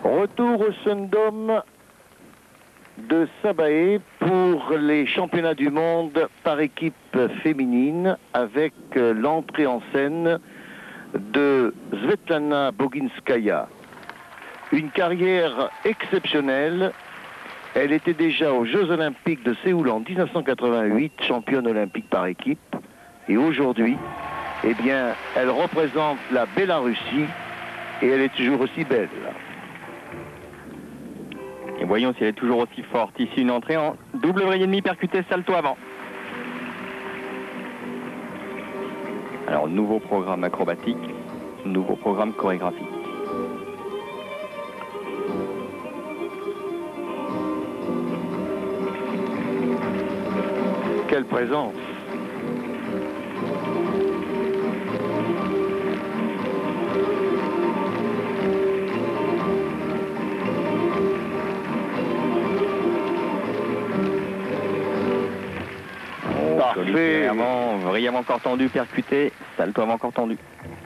Retour au Sun-Dome de Sabaé pour les championnats du monde par équipe féminine avec l'entrée en scène de Svetlana Boginskaya. Une carrière exceptionnelle. Elle était déjà aux Jeux Olympiques de Séoul en 1988, championne olympique par équipe. Et aujourd'hui, eh bien, elle représente la Bélarussie et elle est toujours aussi belle. Et voyons si elle est toujours aussi forte. Ici, une entrée en double vrille et demi percuté, salto avant. Alors, nouveau programme acrobatique, nouveau programme chorégraphique. Quelle présence! Parfait. Avant, vrille avant encore tendu, percuté, salto avant encore tendu.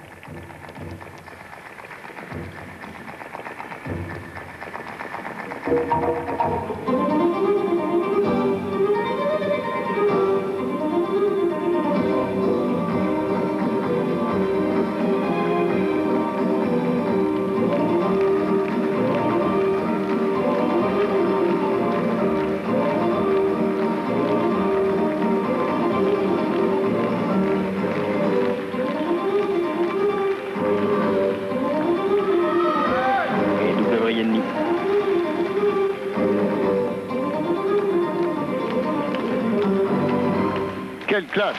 Quelle classe!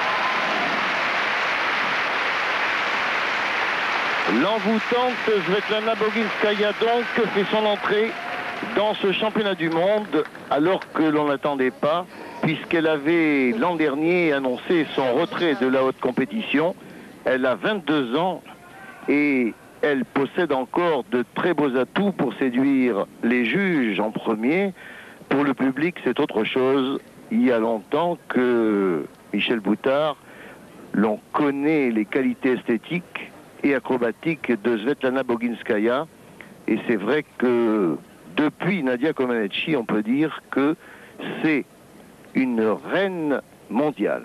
L'envoûtante Svetlana Boginskaya donc fait son entrée dans ce championnat du monde alors que l'on n'attendait pas, puisqu'elle avait l'an dernier annoncé son retrait de la haute compétition. Elle a 22 ans et elle possède encore de très beaux atouts pour séduire les juges en premier. Pour le public, c'est autre chose. Il y a longtemps que Michel Boutard, l'on connaît les qualités esthétiques et acrobatiques de Svetlana Boginskaya. Et c'est vrai que depuis Nadia Comaneci, on peut dire que c'est une reine mondiale.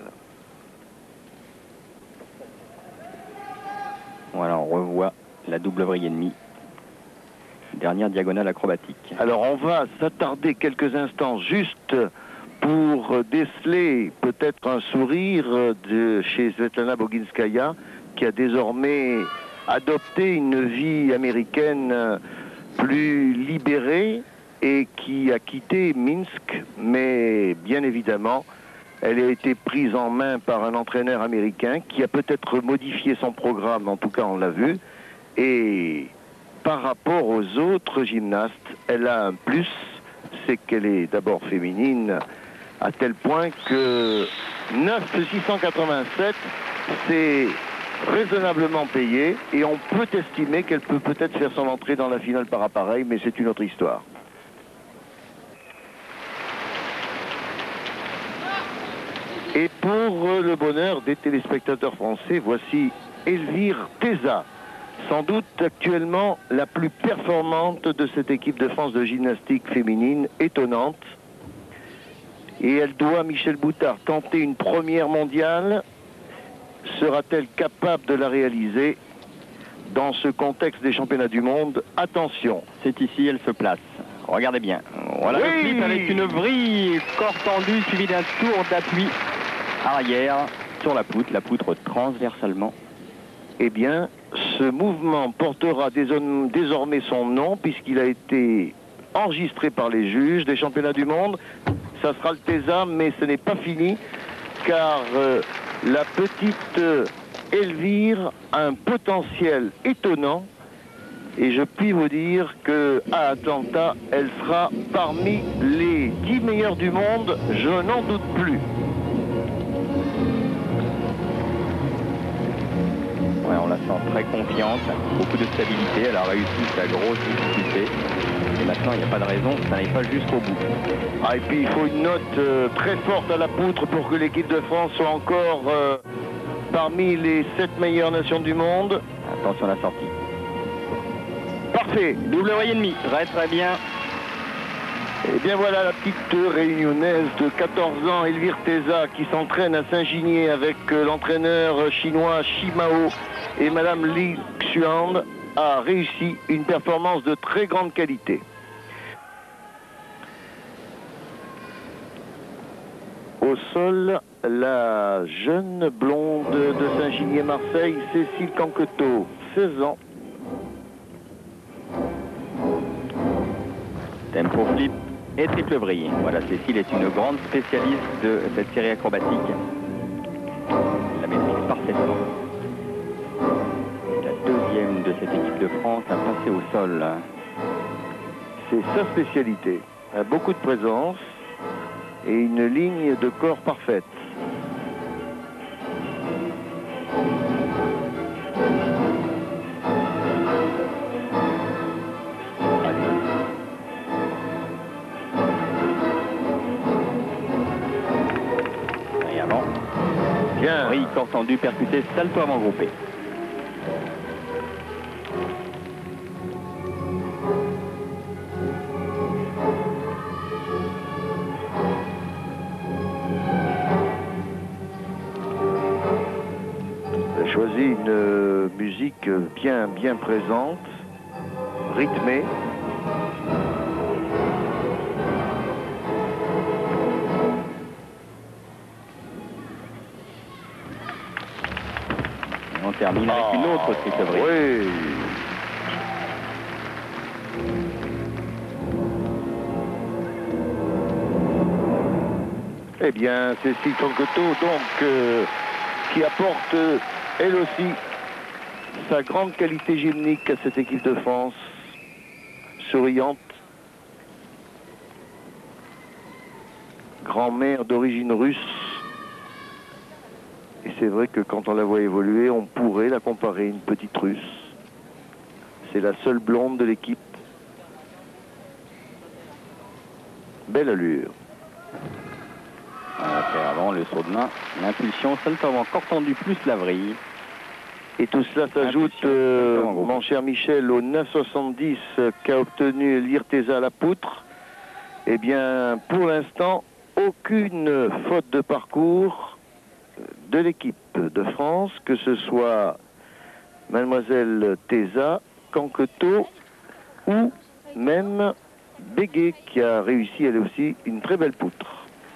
Voilà, on revoit la double vrille et demi. Dernière diagonale acrobatique. Alors on va s'attarder quelques instants juste pour déceler peut-être un sourire chez Svetlana Boginskaya, qui a désormais adopté une vie américaine plus libérée et qui a quitté Minsk, mais bien évidemment, elle a été prise en main par un entraîneur américain qui a peut-être modifié son programme, en tout cas on l'a vu, et par rapport aux autres gymnastes, elle a un plus, c'est qu'elle est d'abord féminine, à tel point que 9,687, c'est raisonnablement payé et on peut estimer qu'elle peut peut-être faire son entrée dans la finale par appareil, mais c'est une autre histoire. Et pour le bonheur des téléspectateurs français, voici Elvire Teza, sans doute actuellement la plus performante de cette équipe de France de gymnastique féminine, étonnante. Et elle doit, Michel Boutard, tenter une première mondiale. Sera-t-elle capable de la réaliser dans ce contexte des championnats du monde? Attention. C'est ici, elle se place. Regardez bien. Voilà le flip avec une vrille, corps tendu, suivi d'un tour d'appui arrière sur la poutre transversalement. Eh bien, ce mouvement portera désormais son nom puisqu'il a été enregistré par les juges des championnats du monde. Ça sera le Teza, mais ce n'est pas fini, car la petite Elvire a un potentiel étonnant, et je puis vous dire qu'à Atlanta, elle sera parmi les 10 meilleures du monde, je n'en doute plus. Ouais, on la sent très confiante, beaucoup de stabilité, elle a réussi sa grosse difficulté. Et maintenant, il n'y a pas de raison, ça n'aille pas jusqu'au bout. Ah, et puis, il faut une note très forte à la poutre pour que l'équipe de France soit encore parmi les 7 meilleures nations du monde. Attention à la sortie. Parfait. fait. Double vrille et demi, très bien. Et bien voilà la petite réunionnaise de 14 ans, Elvire Teza, qui s'entraîne à Saint-Ginier avec l'entraîneur chinois Shimao et Madame Li Xuan, a réussi une performance de très grande qualité. Au sol, la jeune blonde de Saint-Ginier-Marseille, Cécile Canquetot, 16 ans. Tempo flip et triple vrille. Voilà, Cécile est une grande spécialiste de cette série acrobatique. Elle la maîtrise parfaitement. La deuxième de cette équipe de France a passé au sol. C'est sa spécialité. Elle a beaucoup de présence et une ligne de corps parfaite. Et avant. Bien. Vrille, corps tendu, percuté, salto avant groupé. Choisi une musique bien présente, rythmée. Et on termine avec une autre triple vrille. Oui. Eh bien, Cécile Canquetot, donc, qui apporte elle aussi sa grande qualité gymnique à cette équipe de France, souriante, grand-mère d'origine russe. Et c'est vrai que quand on la voit évoluer, on pourrait la comparer à une petite russe. C'est la seule blonde de l'équipe. Belle allure. On va faire avant le saut de main, l'impulsion, salto avant, corps tendu plus la vrille. Et tout cela s'ajoute, mon cher Michel, au 9,70 qu'a obtenu Elvire Teza à la poutre. Eh bien, pour l'instant, aucune faute de parcours de l'équipe de France, que ce soit Mademoiselle Teza, Canquetot ou même Béguet, qui a réussi elle aussi une très belle poutre.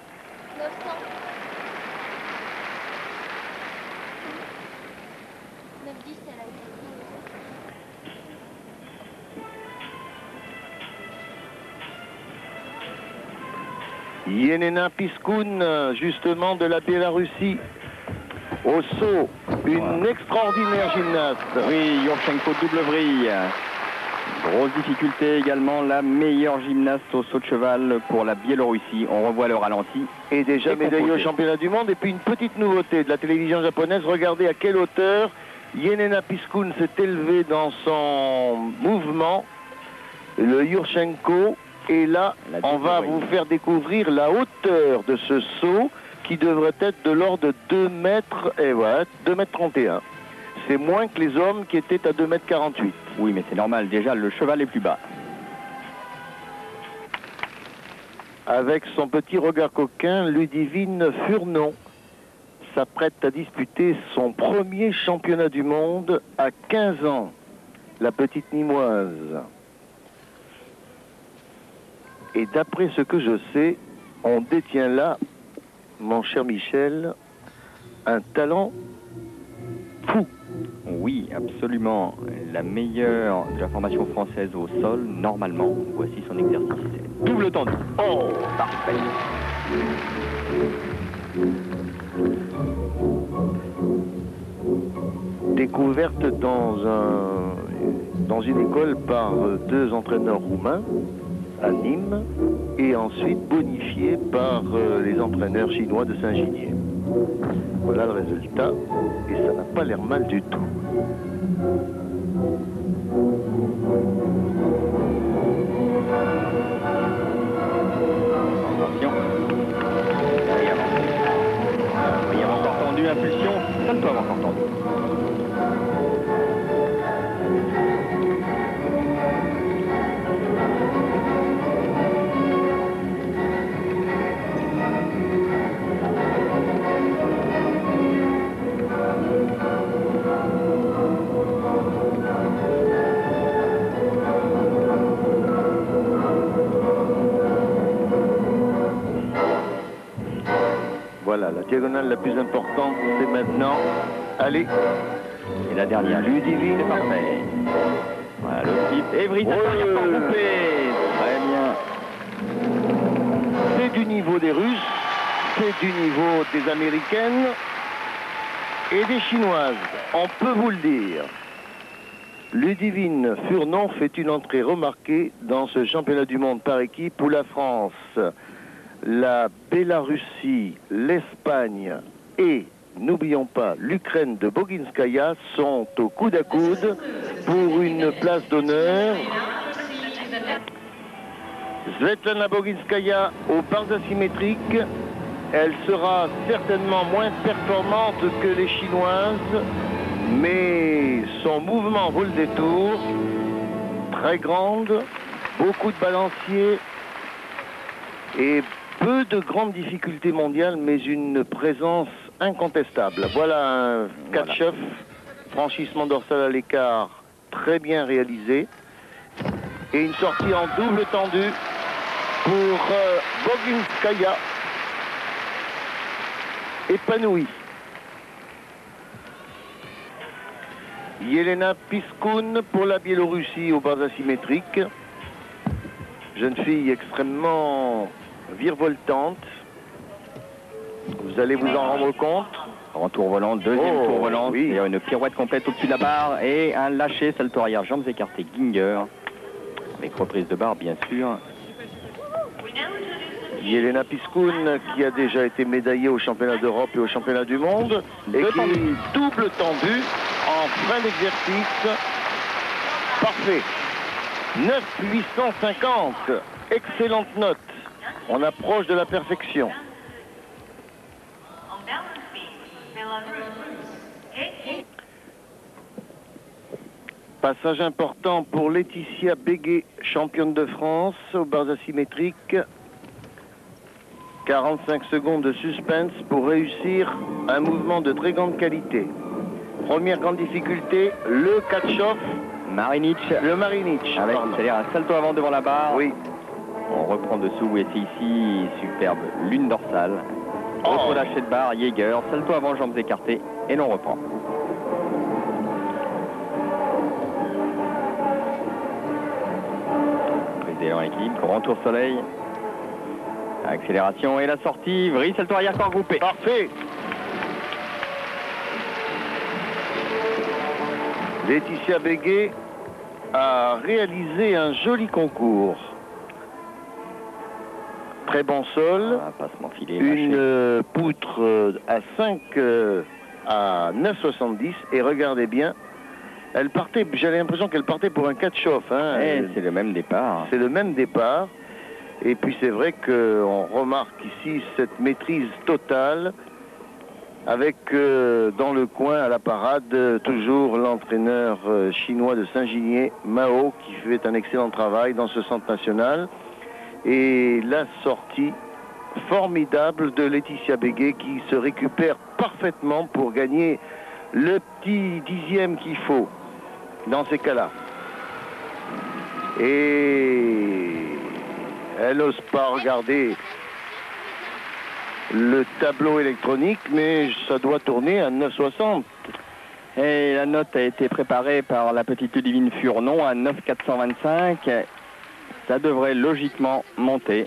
Yelena Piskun, justement de la Biélorussie, au saut, une extraordinaire gymnaste. Oui, Yurchenko double vrille. Grosse difficulté également, la meilleure gymnaste au saut de cheval pour la Biélorussie. On revoit le ralenti. Et déjà médaillée au championnat du monde. Et puis une petite nouveauté de la télévision japonaise, regardez à quelle hauteur Yelena Piskun s'est élevée dans son mouvement, le Yurchenko. Et là, on va vous faire découvrir la hauteur de ce saut qui devrait être de l'ordre de 2 mètres, et voilà, 2 mètres 31. C'est moins que les hommes qui étaient à 2 mètres 48. Oui, mais c'est normal, déjà le cheval est plus bas. Avec son petit regard coquin, Ludivine Furnon s'apprête à disputer son premier championnat du monde à 15 ans. La petite Nîmoise. Et d'après ce que je sais, on détient là, mon cher Michel, un talent fou. Oui, absolument. La meilleure de la formation française au sol, normalement. Voici son exercice. Double tendu. Oh, parfait. Découverte dans une école par 2 entraîneurs roumains à Nîmes et ensuite bonifiée par les entraîneurs chinois de Saint-Ginier. Voilà le résultat et ça n'a pas l'air mal du tout. Attention. Il y a encore tendu, impulsion, ça ne peut avoir encore tendu. diagonale la plus importante, c'est maintenant. Allez. Et la dernière. Ludivine. C'est parfait. Voilà le flip. Et Vry Saltorière regroupé. Très bien. C'est du niveau des Russes, c'est du niveau des Américaines et des Chinoises. On peut vous le dire. Ludivine Furnon fait une entrée remarquée dans ce championnat du monde par équipe où la France, la Bélarussie, l'Espagne et, n'oublions pas, l'Ukraine de Boginskaya sont au coude à coude pour une place d'honneur. Svetlana Boginskaya aux barres asymétriques, elle sera certainement moins performante que les Chinoises, mais son mouvement vaut le détour. Très grande, beaucoup de balanciers et peu de grandes difficultés mondiales, mais une présence incontestable. Voilà un catch-off, franchissement dorsal à l'écart très bien réalisé et une sortie en double tendu pour Boginskaya, épanouie. Yelena Piskoun pour la Biélorussie aux barres asymétriques. Jeune fille extrêmement virevoltante. Vous allez vous en rendre compte. Retour volant, deuxième tour volant, oui. c'est-à-dire une pirouette complète au-dessus de la barre et un lâcher salto arrière, jambes écartées, Ginger, avec reprise de barre bien sûr. Yelena Piskoun qui a déjà été médaillée au championnat d'Europe et au championnat du monde et qui double tendu en fin d'exercice. Parfait. 9,850. Excellente note. On approche de la perfection. Passage important pour Laetitia Béguet, championne de France aux barres asymétriques. 45 secondes de suspense pour réussir un mouvement de très grande qualité. Première grande difficulté, le catch-off. Marinic. Le Marinic. Avec c'est-à-dire un salto avant devant la barre. Oui. On reprend dessous et c'est ici, superbe lune dorsale. Autre lâcher de barre, Jaeger, salto avant, jambes écartées et l'on reprend. Prise d'élan équilibre, grand tour soleil. Accélération et la sortie, Vry, salto arrière, corps groupé. Parfait. Laetitia Béguet a réalisé un joli concours. Très bon sol. Passement filé, une poutre à 5 à 9,70 et regardez bien, elle partait, j'avais l'impression qu'elle partait pour un catch-off. Hein. C'est le même départ. C'est le même départ. Et puis c'est vrai qu'on remarque ici cette maîtrise totale avec dans le coin à la parade toujours l'entraîneur chinois de Saint-Ginier, Mao, qui fait un excellent travail dans ce centre national. Et la sortie formidable de Laetitia Béguet qui se récupère parfaitement pour gagner le petit dixième qu'il faut dans ces cas-là. Et elle n'ose pas regarder le tableau électronique, mais ça doit tourner à 9,60. Et la note a été préparée par la petite Ludivine Furnon à 9,425. Ça devrait logiquement monter.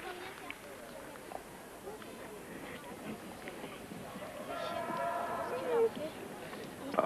Ah.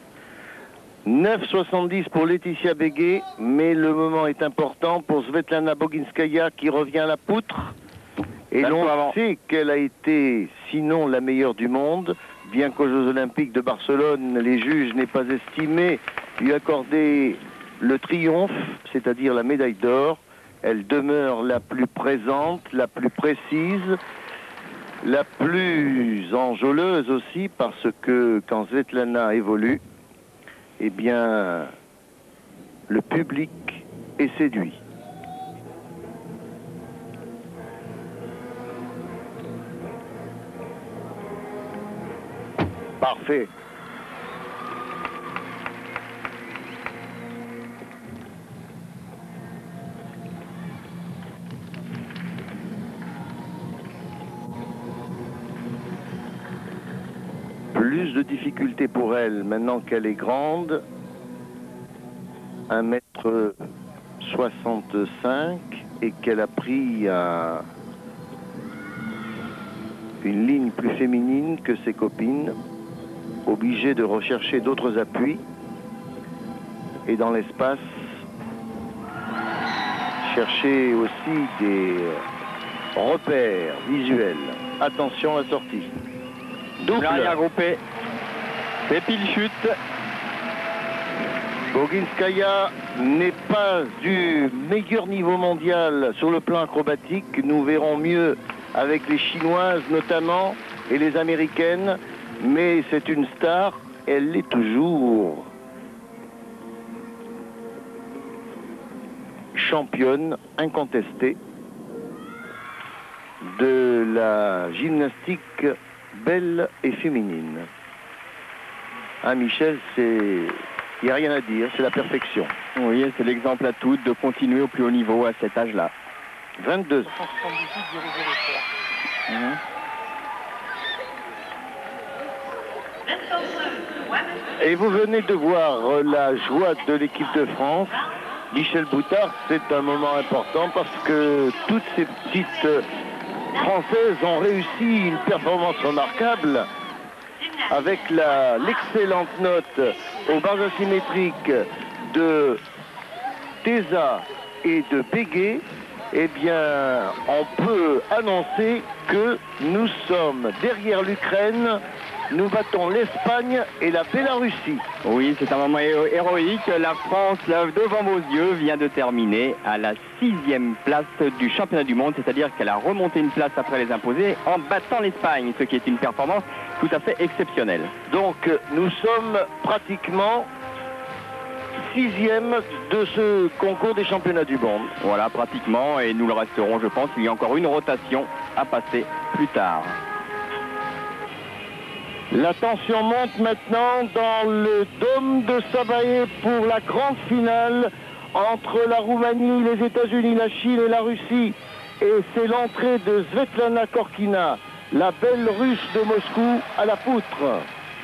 9,70 pour Laetitia Béguet, mais le moment est important pour Svetlana Boginskaya qui revient à la poutre. Et l'on sait qu'elle a été, sinon la meilleure du monde, bien qu'aux Jeux Olympiques de Barcelone, les juges n'aient pas estimé lui accorder le triomphe, c'est-à-dire la médaille d'or. Elle demeure la plus présente, la plus précise, la plus enjôleuse aussi, parce que quand Svetlana évolue, eh bien, le public est séduit. Parfait. de difficulté pour elle maintenant qu'elle est grande. 1m65 et qu'elle a pris une ligne plus féminine que ses copines, obligée de rechercher d'autres appuis et dans l'espace chercher aussi des repères visuels. Attention à la sortie. Double arrière groupé. C'est pile chute. Boginskaya n'est pas du meilleur niveau mondial sur le plan acrobatique. Nous verrons mieux avec les Chinoises notamment et les Américaines. Mais c'est une star. Elle l'est toujours. Championne incontestée de la gymnastique belle et féminine. Hein, Michel, il n'y a rien à dire, c'est la perfection. Oui, c'est l'exemple à toutes de continuer au plus haut niveau à cet âge-là. 22. Et vous venez de voir la joie de l'équipe de France. Michel Boutard, c'est un moment important parce que toutes ces petites Françaises ont réussi une performance remarquable avec l'excellente note aux barres asymétriques de Teza et de Pégué. Eh bien, on peut annoncer que nous sommes derrière l'Ukraine. Nous battons l'Espagne et la Bélarussie. Oui, c'est un moment héroïque. La France, là, devant vos yeux, vient de terminer à la 6e place du championnat du monde, c'est-à-dire qu'elle a remonté une place après les imposer en battant l'Espagne, ce qui est une performance tout à fait exceptionnelle. Donc, nous sommes pratiquement 6e de ce concours des championnats du monde. Voilà, pratiquement, et nous le resterons, je pense. Il y a encore une rotation à passer plus tard. La tension monte maintenant dans le dôme de Savaïe pour la grande finale entre la Roumanie, les États-Unis, la Chine et la Russie. Et c'est l'entrée de Svetlana Korkina, la belle russe de Moscou, à la poutre.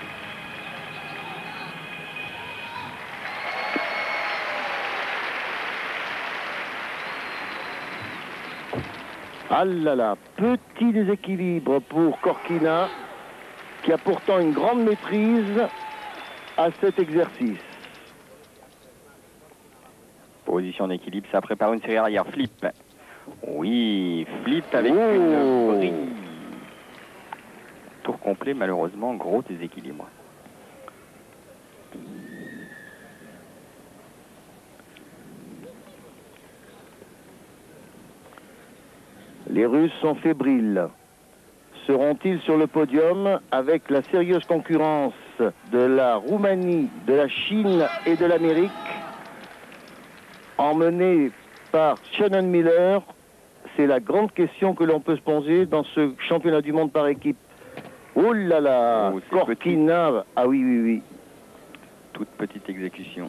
Ah là là, petit déséquilibre pour Korkina, qui a pourtant une grande maîtrise à cet exercice. Position d'équilibre, ça prépare une série arrière. Flip. Oui, flip avec une brille. Tour complet, malheureusement, gros déséquilibre. Les Russes sont fébriles. Seront-ils sur le podium avec la sérieuse concurrence de la Roumanie, de la Chine et de l'Amérique, emmenée par Shannon Miller? C'est la grande question que l'on peut se poser dans ce championnat du monde par équipe. Oh là là, Korkina, ah oui, oui, oui. Toute petite exécution.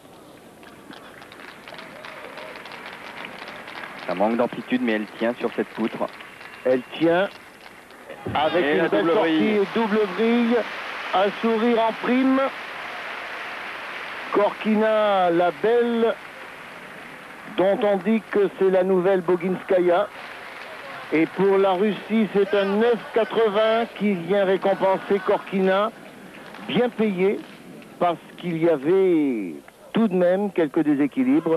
Ça manque d'amplitude, mais elle tient sur cette poutre. Elle tient avec une belle sortie et double vrille, un sourire en prime. Korkina, la belle, dont on dit que c'est la nouvelle Boginskaya. Et pour la Russie, c'est un 9,80 qui vient récompenser Korkina, bien payé, parce qu'il y avait tout de même quelques déséquilibres.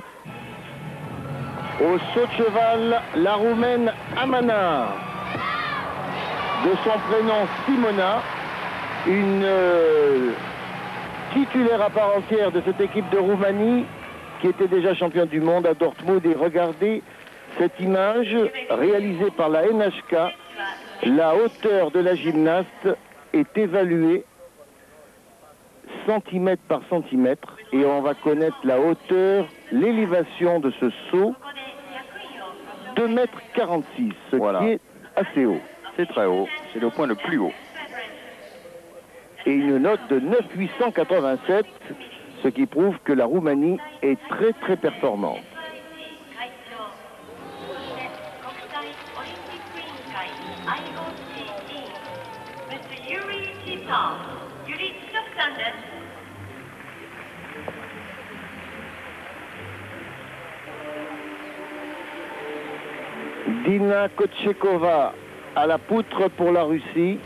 Au saut de cheval, la Roumaine Amana, de son prénom Simona, une titulaire à part entière de cette équipe de Roumanie, qui était déjà championne du monde à Dortmund. Et regardez cette image réalisée par la NHK. La hauteur de la gymnaste est évaluée centimètre par centimètre, et on va connaître la hauteur, l'élévation de ce saut, 2,46 m, ce qui est assez haut. C'est très haut, c'est le point le plus haut. Et une note de 9,887, ce qui prouve que la Roumanie est très très performante. Dina Kotchekova à la poutre pour la Russie.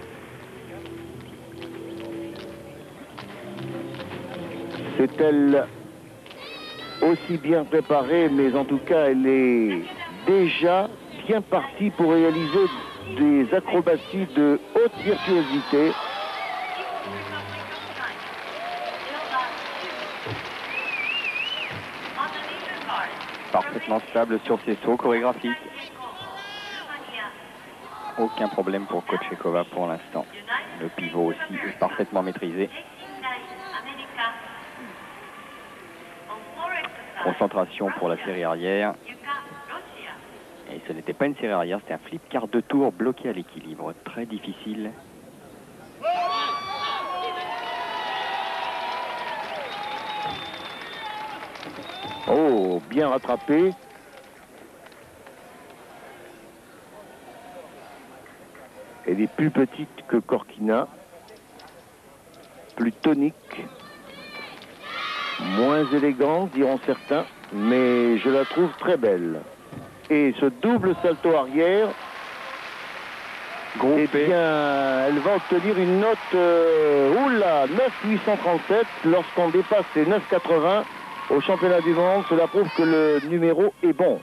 C'est-elle aussi bien préparée, mais en tout cas, elle est déjà bien partie pour réaliser des acrobaties de haute virtuosité. Parfaitement stable sur ses sauts chorégraphiques. Aucun problème pour Kotchekova pour l'instant. Le pivot aussi est parfaitement maîtrisé. Concentration pour la série arrière. Et ce n'était pas une série arrière, c'était un flip quart de tour bloqué à l'équilibre. Très difficile. Oh, bien rattrapé. Elle est plus petite que Korkina, plus tonique, moins élégante, diront certains, mais je la trouve très belle. Et ce double salto arrière, eh bien, elle va obtenir une note, oula, 9,837 lorsqu'on dépasse les 9,80 au championnat du monde. Cela prouve que le numéro est bon.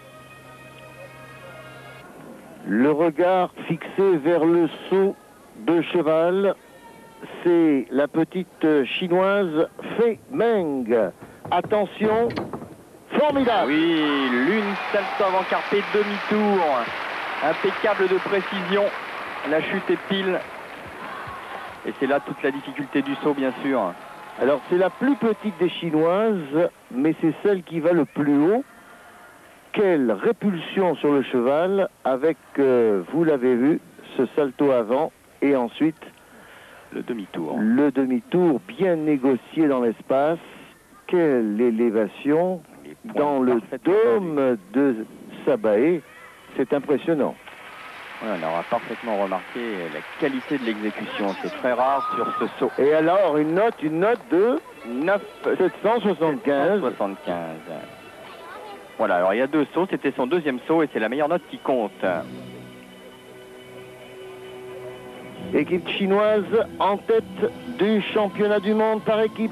Le regard fixé vers le saut de cheval, c'est la petite chinoise Fei Meng. Attention, formidable. Oui, l'une salto avant carpé, demi-tour. Impeccable de précision. La chute est pile. Et c'est là toute la difficulté du saut, bien sûr. Alors, c'est la plus petite des chinoises, mais c'est celle qui va le plus haut. Quelle répulsion sur le cheval avec, vous l'avez vu, ce salto avant et ensuite le demi-tour. Le demi-tour bien négocié dans l'espace. Quelle élévation dans le dôme de Sabaé. C'est impressionnant. Ouais, on aura parfaitement remarqué la qualité de l'exécution. C'est très rare sur ce saut. Et alors, une note de 9,775. Voilà, alors il y a deux sauts, c'était son deuxième saut et c'est la meilleure note qui compte. Équipe chinoise en tête du championnat du monde par équipe.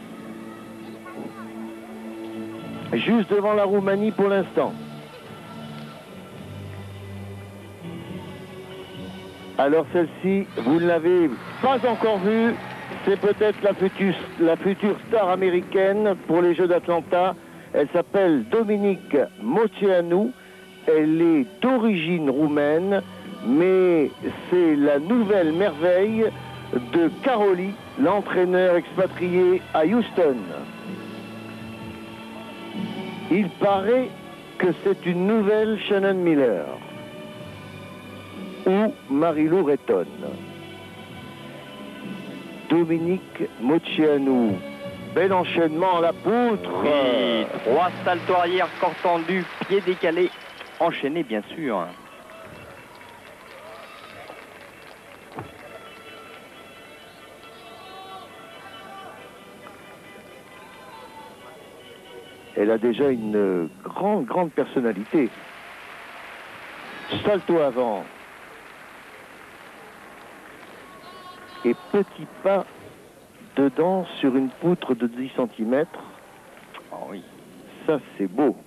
Juste devant la Roumanie pour l'instant. Alors celle-ci, vous ne l'avez pas encore vue. C'est peut-être la future star américaine pour les Jeux d'Atlanta. Elle s'appelle Dominique Moceanu. Elle est d'origine roumaine, mais c'est la nouvelle merveille de Caroli, l'entraîneur expatrié à Houston. Il paraît que c'est une nouvelle Shannon Miller ou Marilou Retton. Dominique Moceanu. Bel enchaînement à la poutre. Oui, 3 saltos arrière, corps tendu, pied décalé, enchaîné bien sûr. Elle a déjà une grande personnalité. Salto avant. Et petit pas dedans sur une poutre de 10 cm. Oh oui. Ça, c'est beau.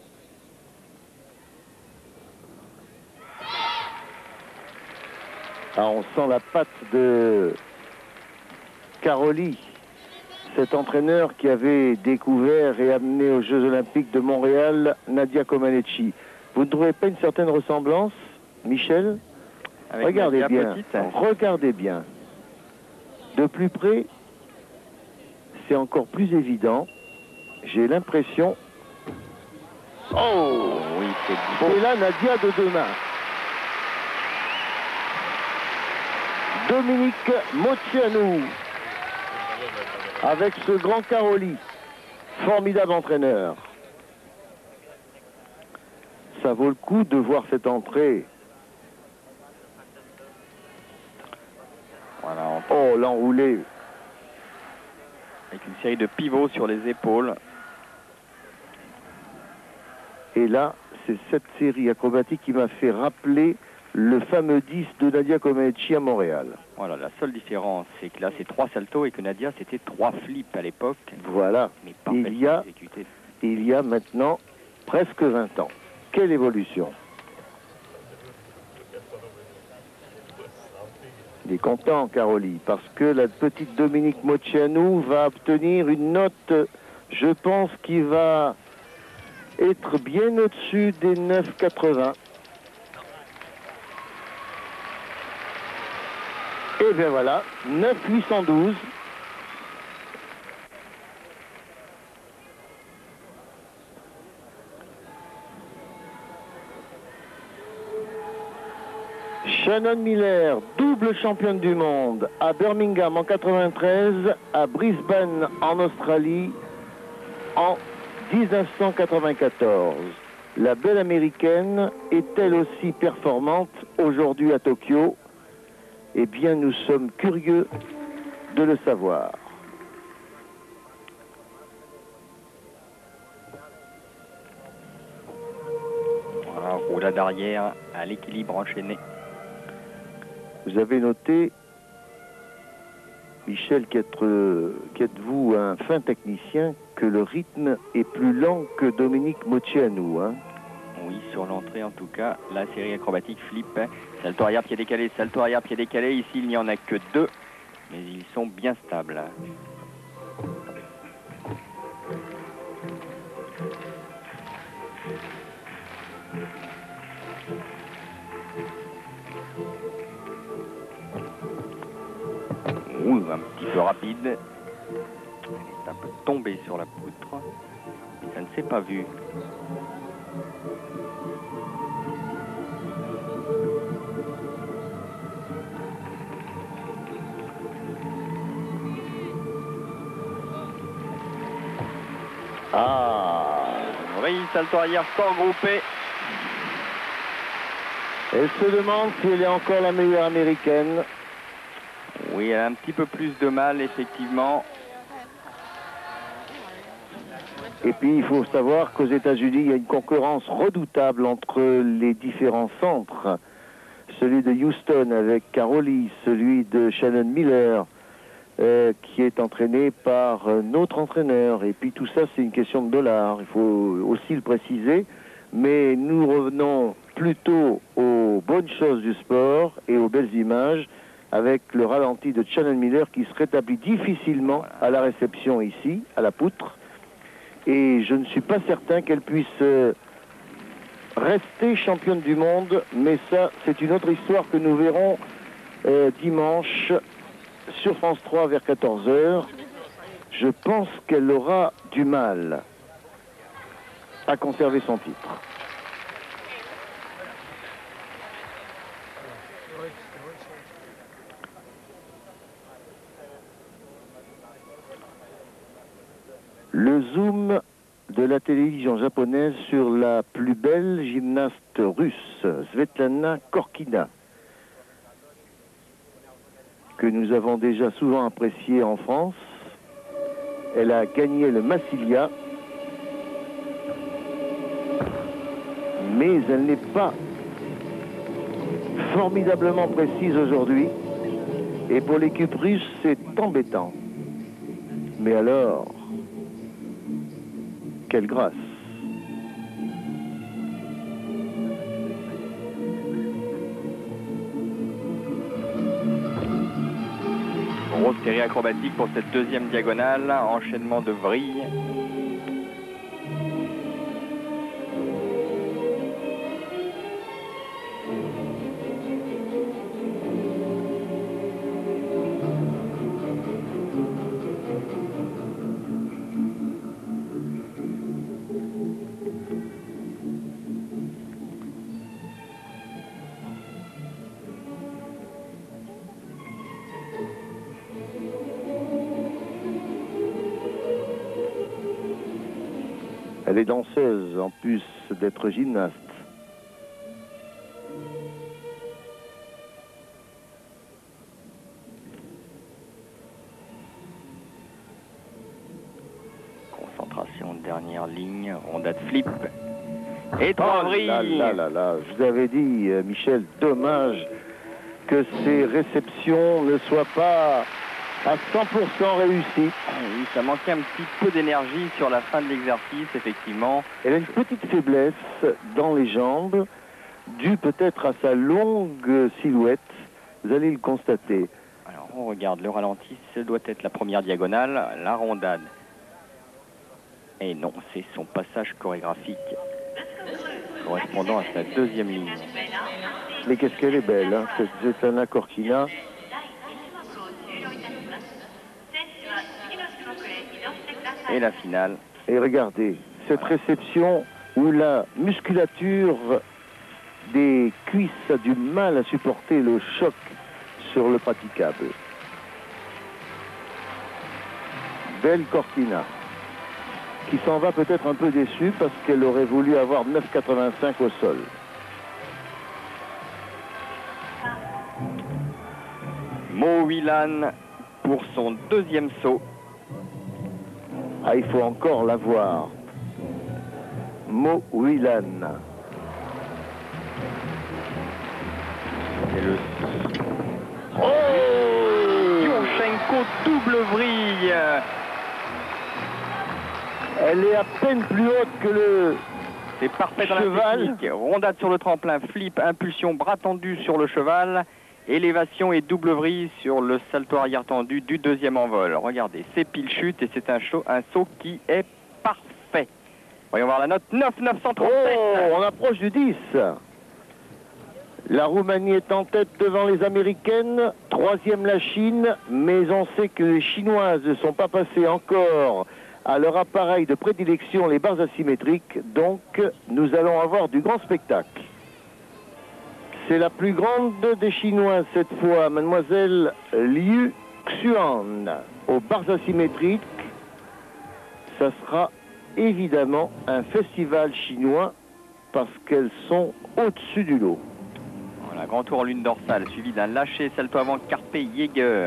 Ah, on sent la patte de Caroli, cet entraîneur qui avait découvert et amené aux Jeux Olympiques de Montréal Nadia Comaneci. Vous ne trouvez pas une certaine ressemblance, Michel? Avec regardez bien, petite. regardez bien. De plus près, c'est encore plus évident. J'ai l'impression... Oh oui, c'est beau. C'est là Nadia de demain. Dominique Moceanu, avec ce grand Caroli, formidable entraîneur. Ça vaut le coup de voir cette entrée. Voilà, oh, l'enroulé. Avec une série de pivots sur les épaules. Et là, c'est cette série acrobatique qui m'a fait rappeler le fameux 10 de Nadia Comaneci à Montréal. Voilà, la seule différence, c'est que là, c'est 3 saltos et que Nadia, c'était 3 flips à l'époque. Voilà. Mais il y a maintenant presque 20 ans. Quelle évolution! Il est content, Caroli, parce que la petite Dominique Moceanu va obtenir une note, je pense, qui va être bien au-dessus des 9,80. Et bien voilà, 9,812. Shannon Miller, double championne du monde à Birmingham en 93, à Brisbane en Australie en 1994. La belle américaine est elle aussi performante aujourd'hui à Tokyo? Eh bien, nous sommes curieux de le savoir. Voilà, roulade arrière à l'équilibre enchaîné. Vous avez noté, Michel, qu'êtes-vous un fin technicien, que le rythme est plus lent que Dominique Moceanu, hein? Oui, sur l'entrée en tout cas, la série acrobatique flip, salto arrière, pied décalé, salto arrière, pied décalé. Ici, il n'y en a que 2, mais ils sont bien stables. Ouh, un petit peu rapide. Elle est un peu tombée sur la poutre, mais ça ne s'est pas vu. Ah! Oui, salto arrière sans grouper. Elle se demande si elle est encore la meilleure américaine. Oui, elle a un petit peu plus de mal, effectivement. Et puis, il faut savoir qu'aux États-Unis, il y a une concurrence redoutable entre les différents centres. Celui de Houston avec Caroli, celui de Shannon Miller, qui est entraîné par notre entraîneur. Et puis tout ça, c'est une question de dollars, il faut aussi le préciser. Mais nous revenons plutôt aux bonnes choses du sport et aux belles images, avec le ralenti de Shannon Miller qui se rétablit difficilement à la réception ici, à la poutre. Et je ne suis pas certain qu'elle puisse rester championne du monde, mais ça, c'est une autre histoire que nous verrons dimanche sur France 3 vers 14 h. Je pense qu'elle aura du mal à conserver son titre. Le zoom de la télévision japonaise sur la plus belle gymnaste russe, Svetlana Korkina, que nous avons déjà souvent appréciée en France. Elle a gagné le Massilia, mais elle n'est pas formidablement précise aujourd'hui. Et pour l'équipe russe, c'est embêtant. Mais alors, quelle grâce! Grosse série acrobatique pour cette deuxième diagonale, enchaînement de vrilles. Elle est danseuse, en plus d'être gymnaste. Concentration, dernière ligne, rondade flip. Et 3 vrilles. Je vous avais dit, Michel, dommage que ces réceptions ne soient pas à 100% réussies. Oui, ça manquait un petit peu d'énergie sur la fin de l'exercice, effectivement. Elle a une petite faiblesse dans les jambes, due peut-être à sa longue silhouette. Vous allez le constater. Alors, on regarde le ralenti, ce doit être la première diagonale, la rondade. Et non, c'est son passage chorégraphique correspondant à sa deuxième ligne. Mais qu'est-ce qu'elle est belle, hein, cette Svetlana Korkina. Et la finale. Et regardez, cette réception où la musculature des cuisses a du mal à supporter le choc sur le praticable. Belle Korkina, qui s'en va peut-être un peu déçue parce qu'elle aurait voulu avoir 9,85 au sol. Mo Whelan pour son deuxième saut. Ah, il faut encore la voir. Mo Whelan. C'est le... Oh, Yurchenko double vrille. elle est à peine plus haute que le C'est parfait dans la cheval. technique. Rondade sur le tremplin, flip, impulsion, bras tendu sur le cheval. Élévation et double vrille sur le salto arrière tendu du deuxième envol. Regardez, c'est pile chute et c'est un saut qui est parfait. Voyons voir la note, 9,937. Oh, on approche du 10. La Roumanie est en tête devant les Américaines, troisième la Chine, mais on sait que les Chinoises ne sont pas passées encore à leur appareil de prédilection, les barres asymétriques, donc nous allons avoir du grand spectacle. C'est la plus grande des Chinoises cette fois, mademoiselle Liu Xuan, aux barres asymétriques. Ça sera évidemment un festival chinois parce qu'elles sont au-dessus du lot. Voilà, grand tour en lune dorsale, suivi d'un lâcher salto avant Carpe Jäger.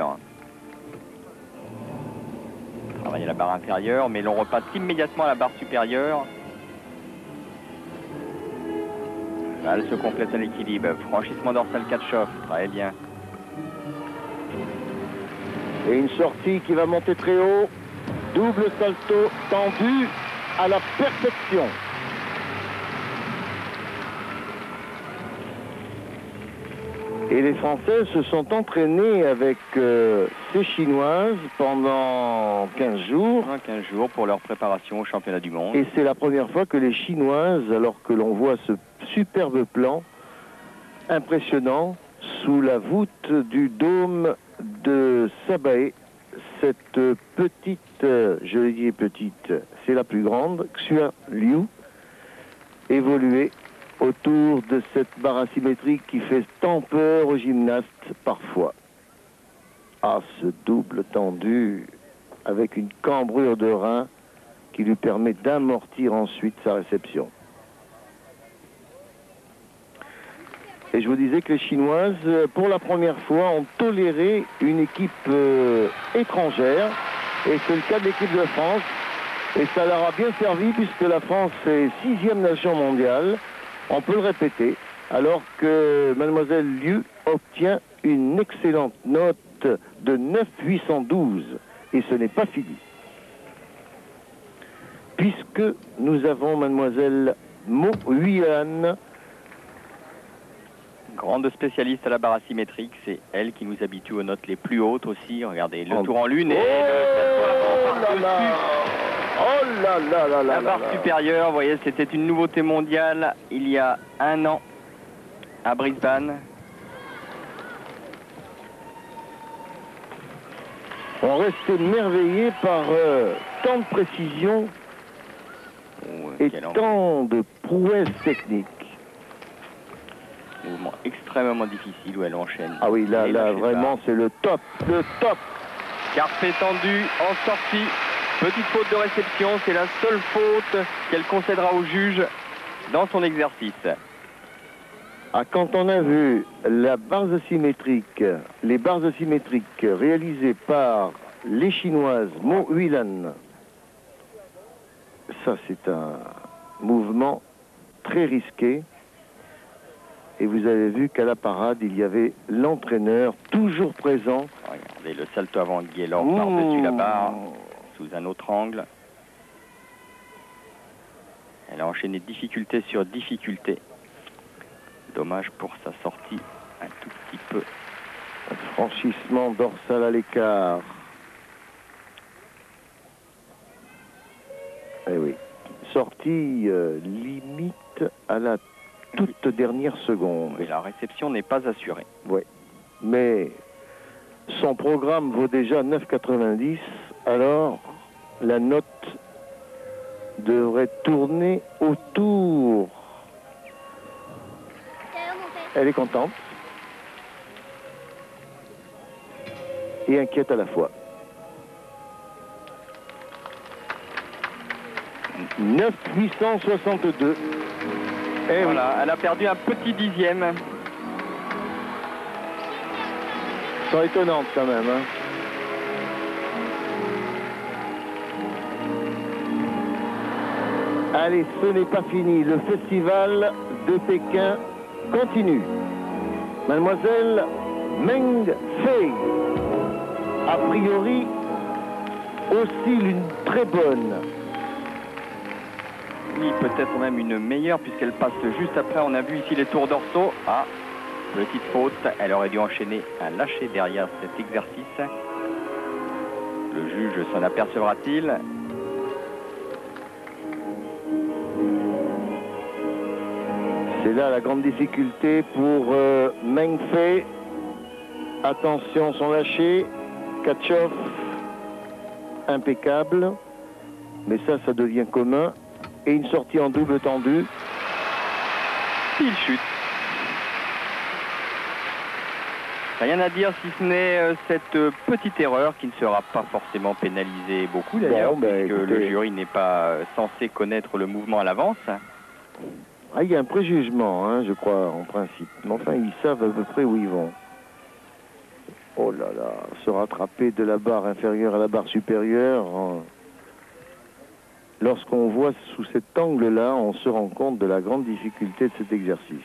Travailler la barre inférieure, mais l'on repasse immédiatement à la barre supérieure. Là, elle se complète à l'équilibre. Franchissement dorsal catch-off, très bien. Et une sortie qui va monter très haut. Double salto tendu à la perfection. Et les Françaises se sont entraînées avec ces Chinoises pendant 15 jours. 15 jours pour leur préparation au championnat du monde. Et c'est la première fois que les Chinoises, alors que l'on voit ce superbe plan impressionnant sous la voûte du dôme de Sabaé, cette petite, je l'ai dit petite, c'est la plus grande, Xuan Liu, évoluée autour de cette barre asymétrique qui fait tant peur aux gymnastes parfois. Ah, ce double tendu avec une cambrure de rein qui lui permet d'amortir ensuite sa réception. Et je vous disais que les Chinoises, pour la première fois, ont toléré une équipe étrangère. Et c'est le cas de l'équipe de France. Et ça leur a bien servi puisque la France est 6e nation mondiale. On peut le répéter. Alors que mademoiselle Liu obtient une excellente note de 9,812. Et ce n'est pas fini. Puisque nous avons mademoiselle Mo Whelan, grande spécialiste à la barre asymétrique, c'est elle qui nous habitue aux notes les plus hautes aussi. Regardez, le tour en lune et la barre supérieure. Vous voyez, c'était une nouveauté mondiale il y a 1 an à Brisbane. On reste émerveillé par tant de précision et tant de prouesses techniques. Mouvement extrêmement difficile où elle enchaîne. Ah oui, là vraiment c'est le top, le top. Carpe tendu en sortie. Petite faute de réception, c'est la seule faute qu'elle concédera au juge dans son exercice. Ah, quand on a vu les barres asymétriques réalisées par les Chinoises Mo Whelan, ça c'est un mouvement très risqué. Et vous avez vu qu'à la parade, il y avait l'entraîneur toujours présent. Regardez le salto avant de Gaylord par-dessus la barre, sous un autre angle. Elle a enchaîné difficulté sur difficulté. Dommage pour sa sortie un tout petit peu. Un franchissement dorsal à l'écart. Eh oui. Sortie limite à la toute dernière seconde. Mais la réception n'est pas assurée. Oui. Mais son programme vaut déjà 9,90. Alors, la note devrait tourner autour. Elle est contente. Et inquiète à la fois. 9,862. Et voilà, elle a perdu un petit dixième. C'est étonnante quand même. Hein. Allez, ce n'est pas fini. Le festival de Pékin continue. Mademoiselle Meng Fei, a priori, aussi l'une très bonne. Oui, peut-être même une meilleure puisqu'elle passe juste après. On a vu ici les tours dorsaux. Ah, petite faute. Elle aurait dû enchaîner un lâcher derrière cet exercice. Le juge s'en apercevra-t-il? C'est là la grande difficulté pour Meng Fei. Attention, son lâcher. Katchoff, impeccable. Mais ça devient commun. Et une sortie en double tendu. Il chute. Rien à dire si ce n'est cette petite erreur qui ne sera pas forcément pénalisée beaucoup d'ailleurs, puisque le jury n'est pas censé connaître le mouvement à l'avance. Ah, il y a un préjugement, hein, je crois, en principe. Mais enfin, ils savent à peu près où ils vont. Oh là là, se rattraper de la barre inférieure à la barre supérieure. Hein. Lorsqu'on voit sous cet angle-là, on se rend compte de la grande difficulté de cet exercice.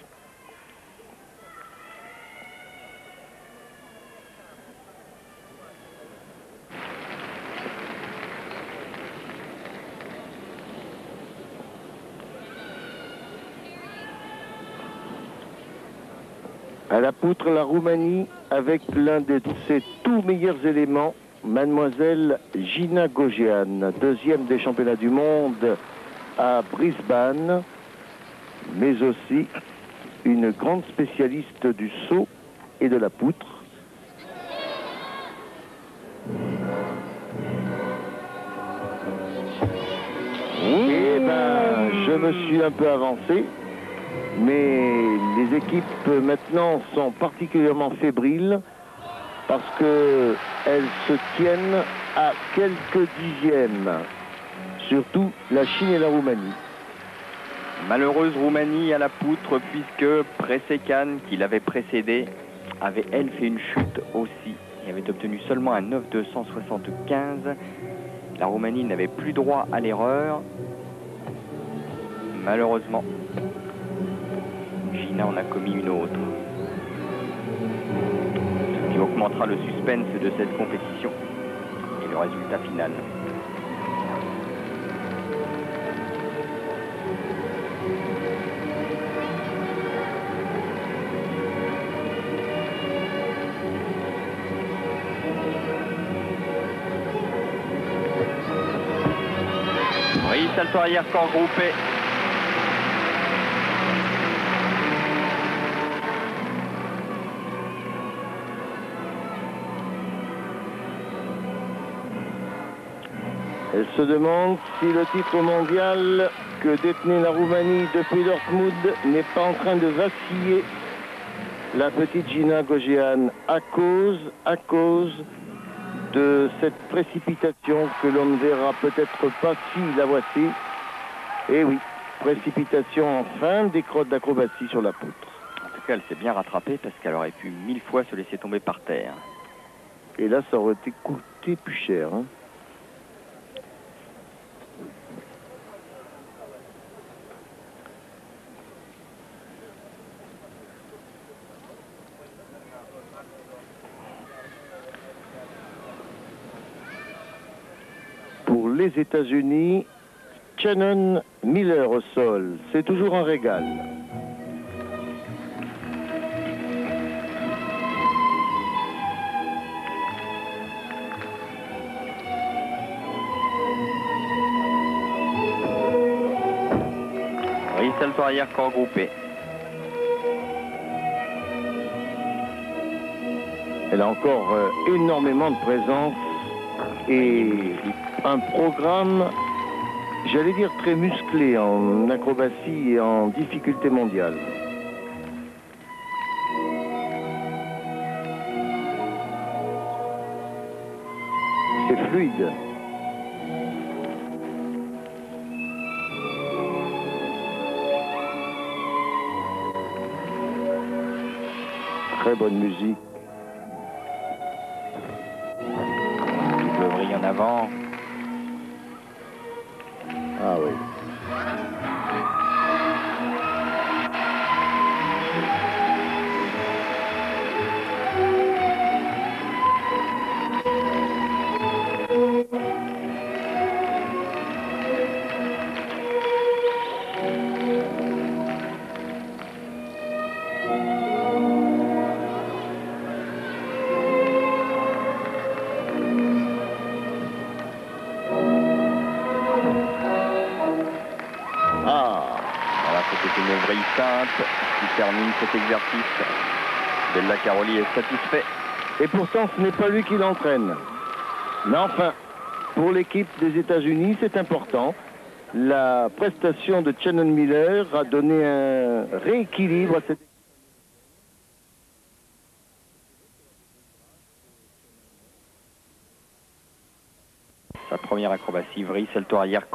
À la poutre, la Roumanie, avec l'un de ses tout meilleurs éléments, Mademoiselle Gina Gogian, deuxième des championnats du monde à Brisbane, mais aussi une grande spécialiste du saut et de la poutre. Eh ben, je me suis un peu avancé, mais les équipes maintenant sont particulièrement fébriles parce qu'elles se tiennent à quelques dixièmes, surtout la Chine et la Roumanie. Malheureuse Roumanie à la poutre, puisque Presecan, qui l'avait précédé, avait elle fait une chute aussi et avait obtenu seulement un 9,275. La Roumanie n'avait plus droit à l'erreur. Malheureusement, Gina en a commis une autre. Ce qui augmentera le suspense de cette compétition et le résultat final. Oui, salto arrière corps groupé. Elle se demande si le titre mondial que détenait la Roumanie depuis Dortmund n'est pas en train de vaciller. La petite Gina Gogian à cause de cette précipitation que l'on ne verra peut-être pas si la voici. Et oui, précipitation en fin des crottes d'acrobatie sur la poutre. En tout cas, elle s'est bien rattrapée parce qu'elle aurait pu 1000 fois se laisser tomber par terre. Et là, ça aurait été coûté plus cher. Hein. les États-Unis, Shannon Miller au sol. C'est toujours un régal. Oui, salto arrière corps groupé. Elle a encore énormément de présence et un programme, j'allais dire, très musclé en acrobatie et en difficulté mondiale. C'est fluide. Très bonne musique. Le vrille en avant. Ah oui. Une vrille simple qui termine cet exercice. Bella Caroli est satisfait. Et pourtant, ce n'est pas lui qui l'entraîne. Mais enfin, pour l'équipe des États-Unis, c'est important. La prestation de Shannon Miller a donné un rééquilibre à cette équipe. Sa première acrobatie, vrille, salto arrière.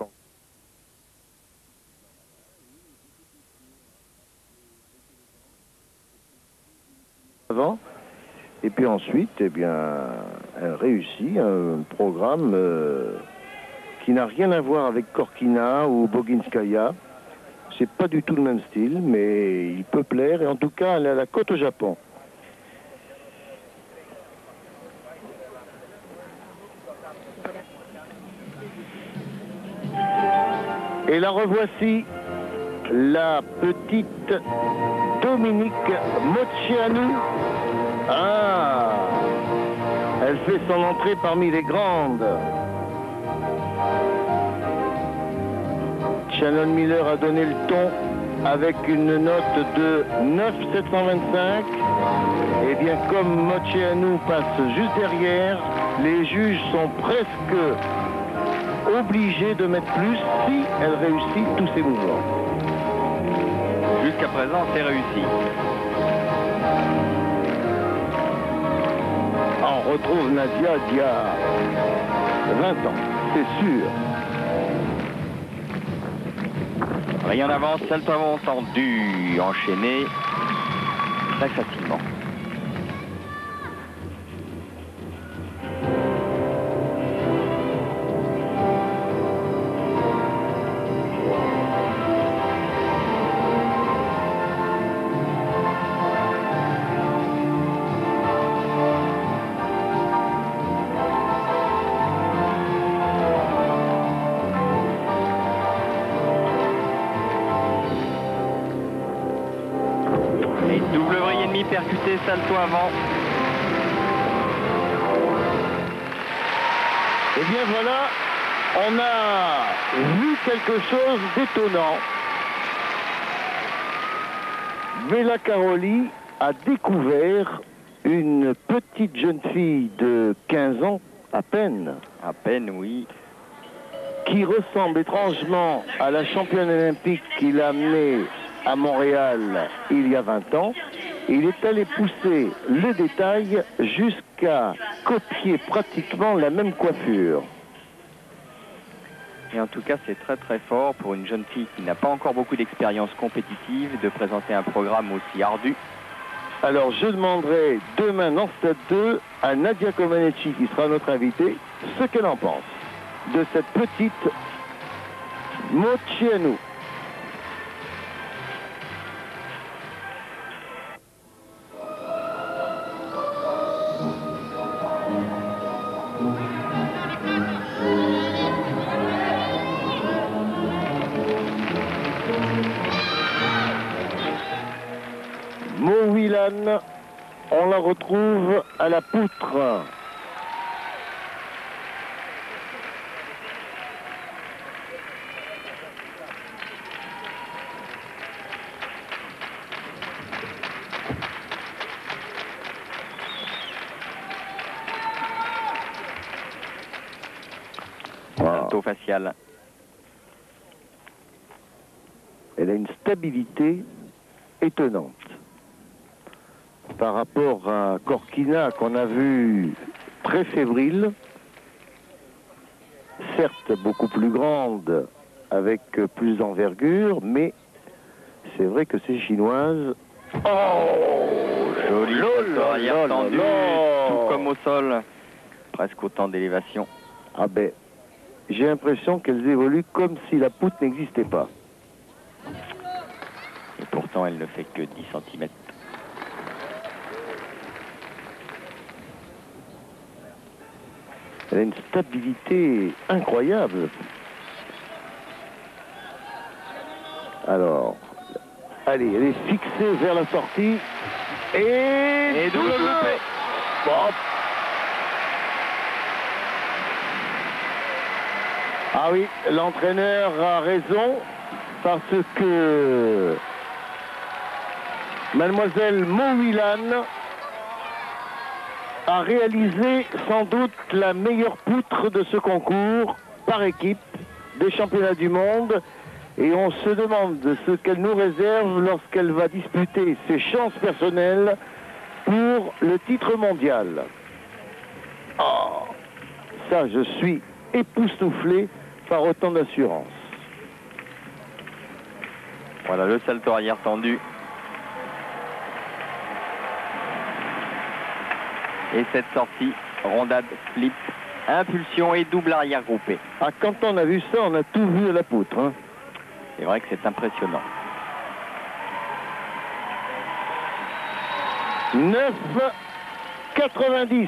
Avant. Et puis ensuite, eh bien, elle réussit un programme qui n'a rien à voir avec Korkina ou Boginskaya. C'est pas du tout le même style, mais il peut plaire. Et en tout cas, elle est à la côte au Japon. Et la revoici, la petite Dominique Moceanu. Ah, elle fait son entrée parmi les grandes. Shannon Miller a donné le ton avec une note de 9,725. Et bien comme Moceanu passe juste derrière, les juges sont presque obligés de mettre plus si elle réussit tous ses mouvements. Jusqu'à présent, c'est réussi. On retrouve Nadia d'il y a 20 ans, c'est sûr. Rien n'avance, salto avant tendu, enchaîné très facilement. Percuté, salto avant. Et bien voilà, on a vu quelque chose d'étonnant. Bella Caroli a découvert une petite jeune fille de 15 ans, à peine. À peine, oui. Qui ressemble étrangement à la championne olympique qu'il a amenée à Montréal il y a 20 ans. Il est allé pousser le détail jusqu'à copier pratiquement la même coiffure. Et en tout cas, c'est très très fort pour une jeune fille qui n'a pas encore beaucoup d'expérience compétitive de présenter un programme aussi ardu. Alors je demanderai demain dans Stade 2 à Nadia Comaneci, qui sera notre invitée, ce qu'elle en pense de cette petite Moceanu. Mowilan, on la retrouve à la poutre. Salto facial. Elle a une stabilité étonnante par rapport à Corkina qu'on a vu très fébrile, certes beaucoup plus grande avec plus d'envergure, mais c'est vrai que ces Chinoises... Oh, joli salto arrière tendu, tout comme au sol, presque autant d'élévation. Ah ben, j'ai l'impression qu'elles évoluent comme si la poutre n'existait pas. Et pourtant, elle ne fait que 10 cm. Elle a une stabilité incroyable. Alors, allez, elle est fixée vers la sortie. Et double groupé. Bon. Ah oui, l'entraîneur a raison, parce que Mademoiselle Mowilan a réalisé sans doute la meilleure poutre de ce concours par équipe des championnats du monde, et on se demande ce qu'elle nous réserve lorsqu'elle va disputer ses chances personnelles pour le titre mondial. Oh, ça, je suis époustouflé par autant d'assurance. Voilà le salto arrière tendu. Et cette sortie, rondade, flip, impulsion et double arrière groupé. Ah, quand on a vu ça, on a tout vu à la poutre. Hein. C'est vrai que c'est impressionnant. 9,90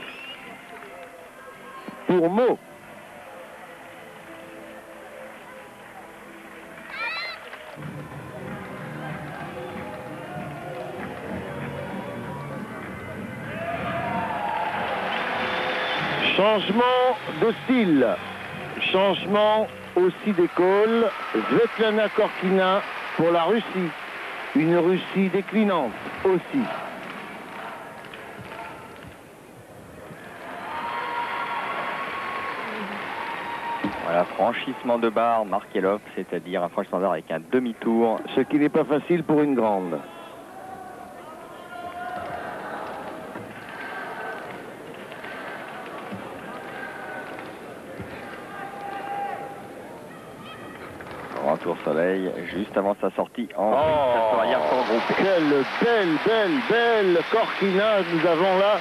pour Mo. Changement de style, changement aussi d'école. Svetlana Corkina pour la Russie, une Russie déclinante aussi. Voilà, franchissement de barre, Markelov, c'est-à-dire un franchissement de barre avec un demi-tour. Ce qui n'est pas facile pour une grande. Retour soleil, juste avant sa sortie en salto arrière sans groupé. Quelle belle Corkina nous avons là.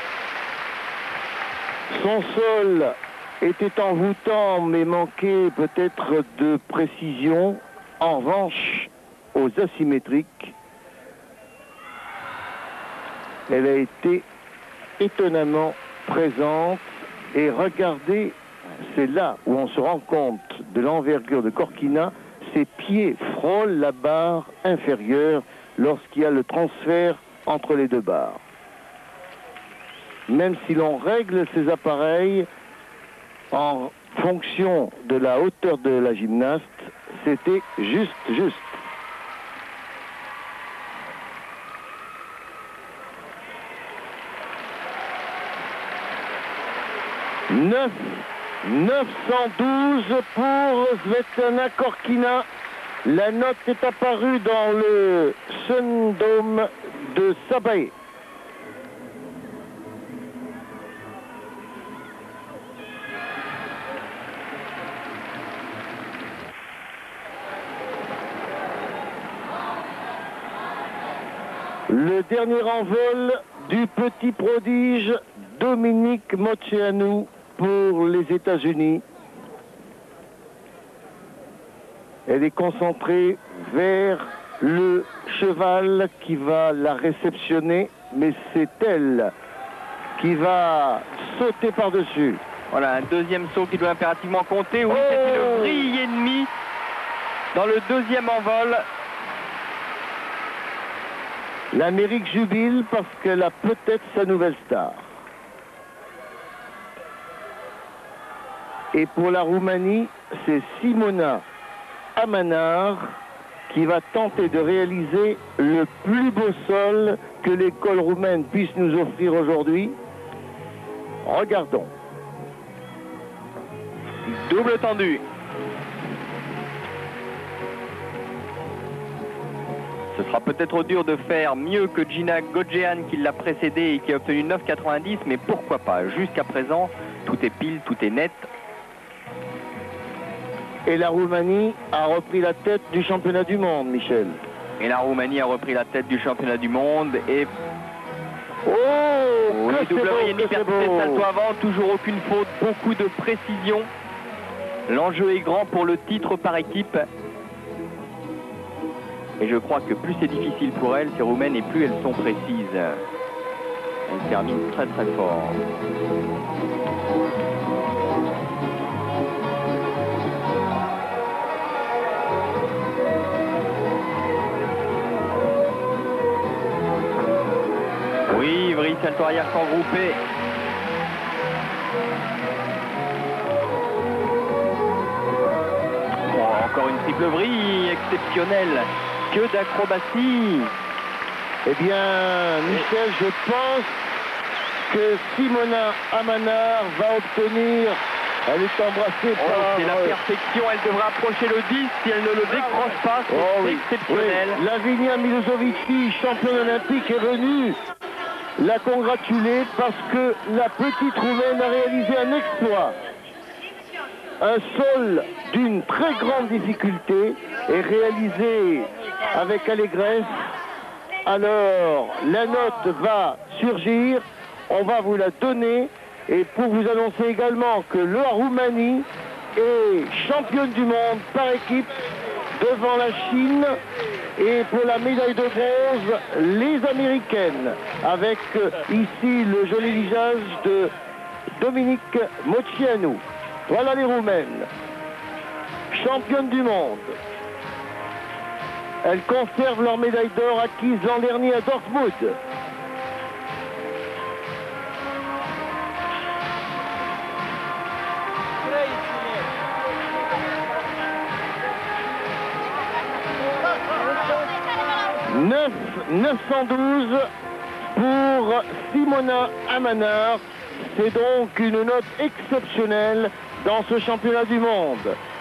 Son sol était envoûtant mais manquait peut-être de précision. En revanche, aux asymétriques, elle a été étonnamment présente. Et regardez, c'est là où on se rend compte de l'envergure de Corkina. Ses pieds frôlent la barre inférieure lorsqu'il y a le transfert entre les deux barres. Même si l'on règle ces appareils en fonction de la hauteur de la gymnaste, c'était juste. 912 pour Svetlana Corkina. La note est apparue dans le Sun Dome de Sabaé. Le dernier envol du petit prodige Dominique Moceanu pour les États-Unis. Elle est concentrée vers le cheval qui va la réceptionner, mais c'est elle qui va sauter par-dessus. Voilà, un deuxième saut qui doit impérativement compter. Oui, c'était le vrille ennemi dans le deuxième envol. L'Amérique jubile parce qu'elle a peut-être sa nouvelle star. Et pour la Roumanie, c'est Simona Amanar qui va tenter de réaliser le plus beau sol que l'école roumaine puisse nous offrir aujourd'hui. Regardons. Double tendu. Ce sera peut-être dur de faire mieux que Gina Godjean qui l'a précédé et qui a obtenu 9,90, mais pourquoi pas. Jusqu'à présent, tout est pile, tout est net. Et la Roumanie a repris la tête du championnat du monde, Michel. Et la Roumanie a repris la tête du championnat du monde et... Oh, oui, double Rieni, percé, salto avant, toujours aucune faute, beaucoup de précision. L'enjeu est grand pour le titre par équipe. Et je crois que plus c'est difficile pour elles, ces Roumaines, et plus elles sont précises. Elles terminent très très fort. Oui, vrille, salto arrière regroupé. Oh, encore une triple vrille exceptionnelle. Que d'acrobatie! Eh bien, Michel, je pense que Simona Amanar va obtenir... Elle est embrassée par... C'est la perfection, elle devra approcher le 10 si elle ne le décroche pas, c'est exceptionnel. Oui. Lavinia Milozovici, championne olympique, est venue la congratuler parce que la petite Roumaine a réalisé un exploit. Un sol d'une très grande difficulté est réalisé avec allégresse. Alors, la note va surgir, on va vous la donner. Et pour vous annoncer également que la Roumanie est championne du monde par équipe devant la Chine. Et pour la médaille de bronze, les Américaines, avec ici le joli visage de Dominique Moceanu. Voilà les Roumaines, championnes du monde. Elles conservent leur médaille d'or acquise l'an dernier à Dortmund. « 912 pour Simona Amanar. C'est donc une note exceptionnelle dans ce championnat du monde.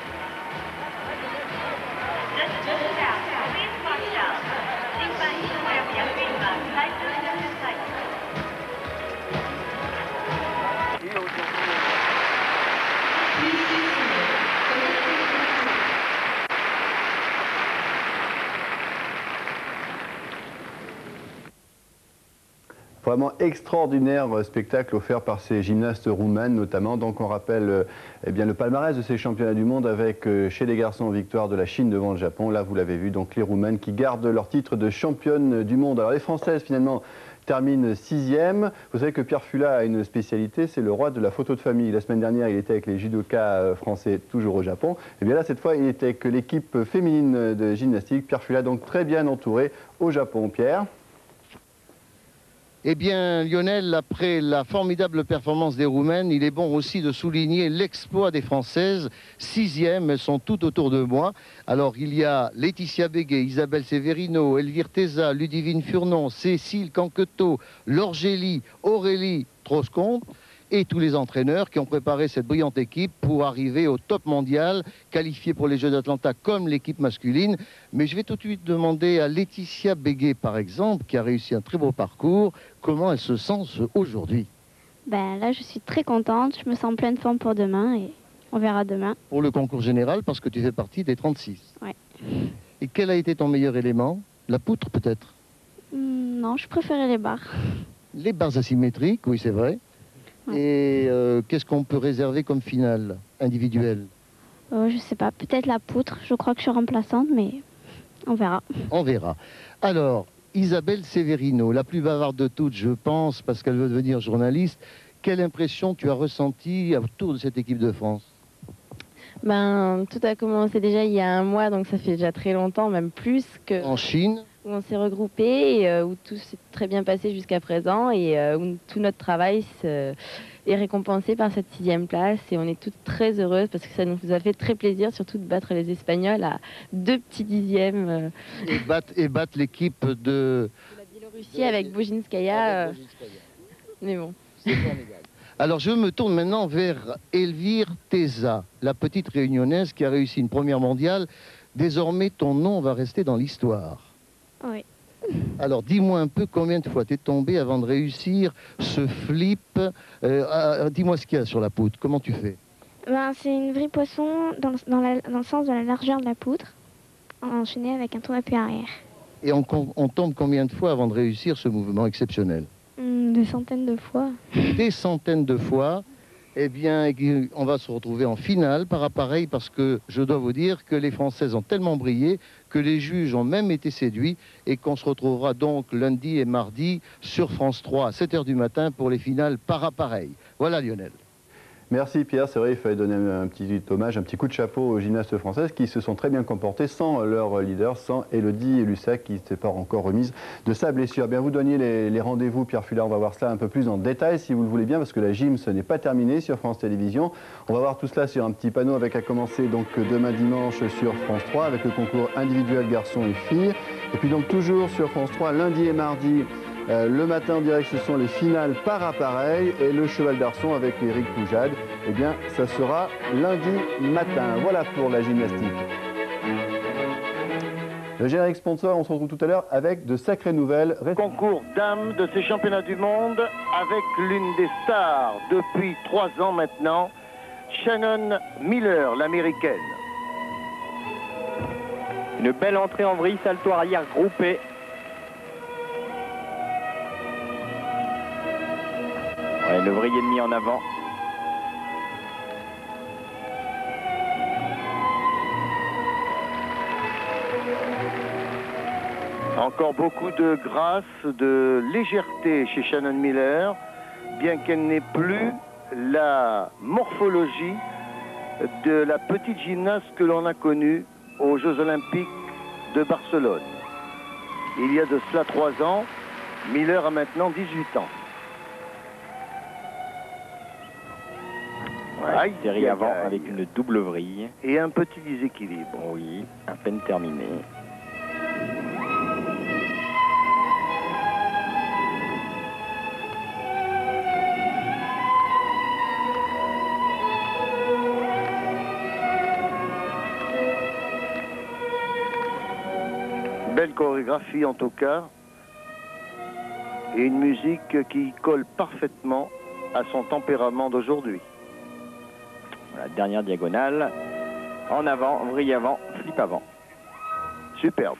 Vraiment extraordinaire spectacle offert par ces gymnastes roumaines notamment. Donc on rappelle eh bien, le palmarès de ces championnats du monde avec chez les garçons victoire de la Chine devant le Japon. Là vous l'avez vu, donc les Roumaines qui gardent leur titre de championne du monde. Alors les Françaises finalement terminent 6e. Vous savez que Pierre Fula a une spécialité, c'est le roi de la photo de famille. La semaine dernière il était avec les judokas français toujours au Japon. Et bien là cette fois il était avec l'équipe féminine de gymnastique. Pierre Fula donc très bien entouré au Japon. Pierre ? Eh bien, Lionel, après la formidable performance des Roumaines, il est bon aussi de souligner l'exploit des Françaises. 6e, elles sont toutes autour de moi. Alors, il y a Laetitia Béguet, Isabelle Severino, Elvire Teza, Ludivine Furnon, Cécile Canquetot, Lorgélie, Aurélie Troscombe et tous les entraîneurs qui ont préparé cette brillante équipe pour arriver au top mondial, qualifiée pour les Jeux d'Atlanta comme l'équipe masculine. Mais je vais tout de suite demander à Laetitia Béguet, par exemple, qui a réussi un très beau parcours, comment elle se sent aujourd'hui? Ben là, je suis très contente, je me sens en pleine forme pour demain et on verra demain. Pour le concours général, parce que tu fais partie des 36. Ouais. Et quel a été ton meilleur élément? La poutre, peut-être? Non, je préférais les barres. Les barres asymétriques, oui, c'est vrai. Ouais. Et qu'est-ce qu'on peut réserver comme finale individuelle? Je sais pas, peut-être la poutre. Je crois que je suis remplaçante, mais on verra. On verra. Alors, Isabelle Severino, la plus bavarde de toutes, je pense, parce qu'elle veut devenir journaliste. Quelle impression tu as ressentie autour de cette équipe de France? Ben, tout a commencé déjà il y a un mois, donc ça fait déjà très longtemps, même plus que... En Chine? où on s'est regroupés et où tout s'est très bien passé jusqu'à présent et où tout notre travail est récompensé par cette 6e place et on est toutes très heureuses parce que ça nous a fait très plaisir, surtout de battre les Espagnols à 2 petits dixièmes. Et battre l'équipe de La Biélorussie avec Bojinskaya. Mais bon. C'est formidable. Alors je me tourne maintenant vers Elvire Teza, la petite réunionnaise qui a réussi une première mondiale. Désormais, ton nom va rester dans l'histoire. Oui. Alors dis-moi un peu combien de fois tu es tombé avant de réussir ce flip. Dis-moi ce qu'il y a sur la poutre, comment tu fais? Ben, c'est une vraie poisson dans le sens de la largeur de la poutre, enchaînée avec un tour d'appui arrière. Et on tombe combien de fois avant de réussir ce mouvement exceptionnel? Des centaines de fois. Des centaines de fois. Eh bien, on va se retrouver en finale par appareil parce que je dois vous dire que les Françaises ont tellement brillé que les juges ont même été séduits et qu'on se retrouvera donc lundi et mardi sur France 3 à 7 h du matin pour les finales par appareil. Voilà Lionel. Merci Pierre, c'est vrai, il fallait donner un petit hommage, un petit coup de chapeau aux gymnastes françaises qui se sont très bien comportées sans leur leader, sans Élodie Lussac qui ne s'est pas encore remise de sa blessure. Bien, vous donniez les rendez-vous, Pierre Fuller, on va voir cela un peu plus en détail si vous le voulez bien, parce que la gym, ce n'est pas terminé sur France Télévisions. On va voir tout cela sur un petit panneau avec à commencer donc demain dimanche sur France 3 avec le concours individuel garçons et filles. Et puis donc toujours sur France 3, lundi et mardi, le matin en direct, ce sont les finales par appareil et le cheval d'arçon avec Éric Poujade. Eh bien, ça sera lundi matin. Voilà pour la gymnastique. Le générique sponsor, on se retrouve tout à l'heure avec de sacrées nouvelles. Concours dames de ces championnats du monde avec l'une des stars depuis 3 ans maintenant, Shannon Miller, l'américaine. Une belle entrée en vrille, salto arrière groupé. Ouais, le vrille ennemi en avant. Encore beaucoup de grâce, de légèreté chez Shannon Miller, bien qu'elle n'ait plus la morphologie de la petite gymnaste que l'on a connue aux Jeux Olympiques de Barcelone. Il y a de cela 3 ans, Miller a maintenant 18 ans. Ouais, série avant avec une double vrille. Et un petit déséquilibre. Oui, à peine terminé. Belle chorégraphie en tout cas. Et une musique qui colle parfaitement à son tempérament d'aujourd'hui. Voilà, dernière diagonale. En avant, vrille avant, flip avant. Superbe.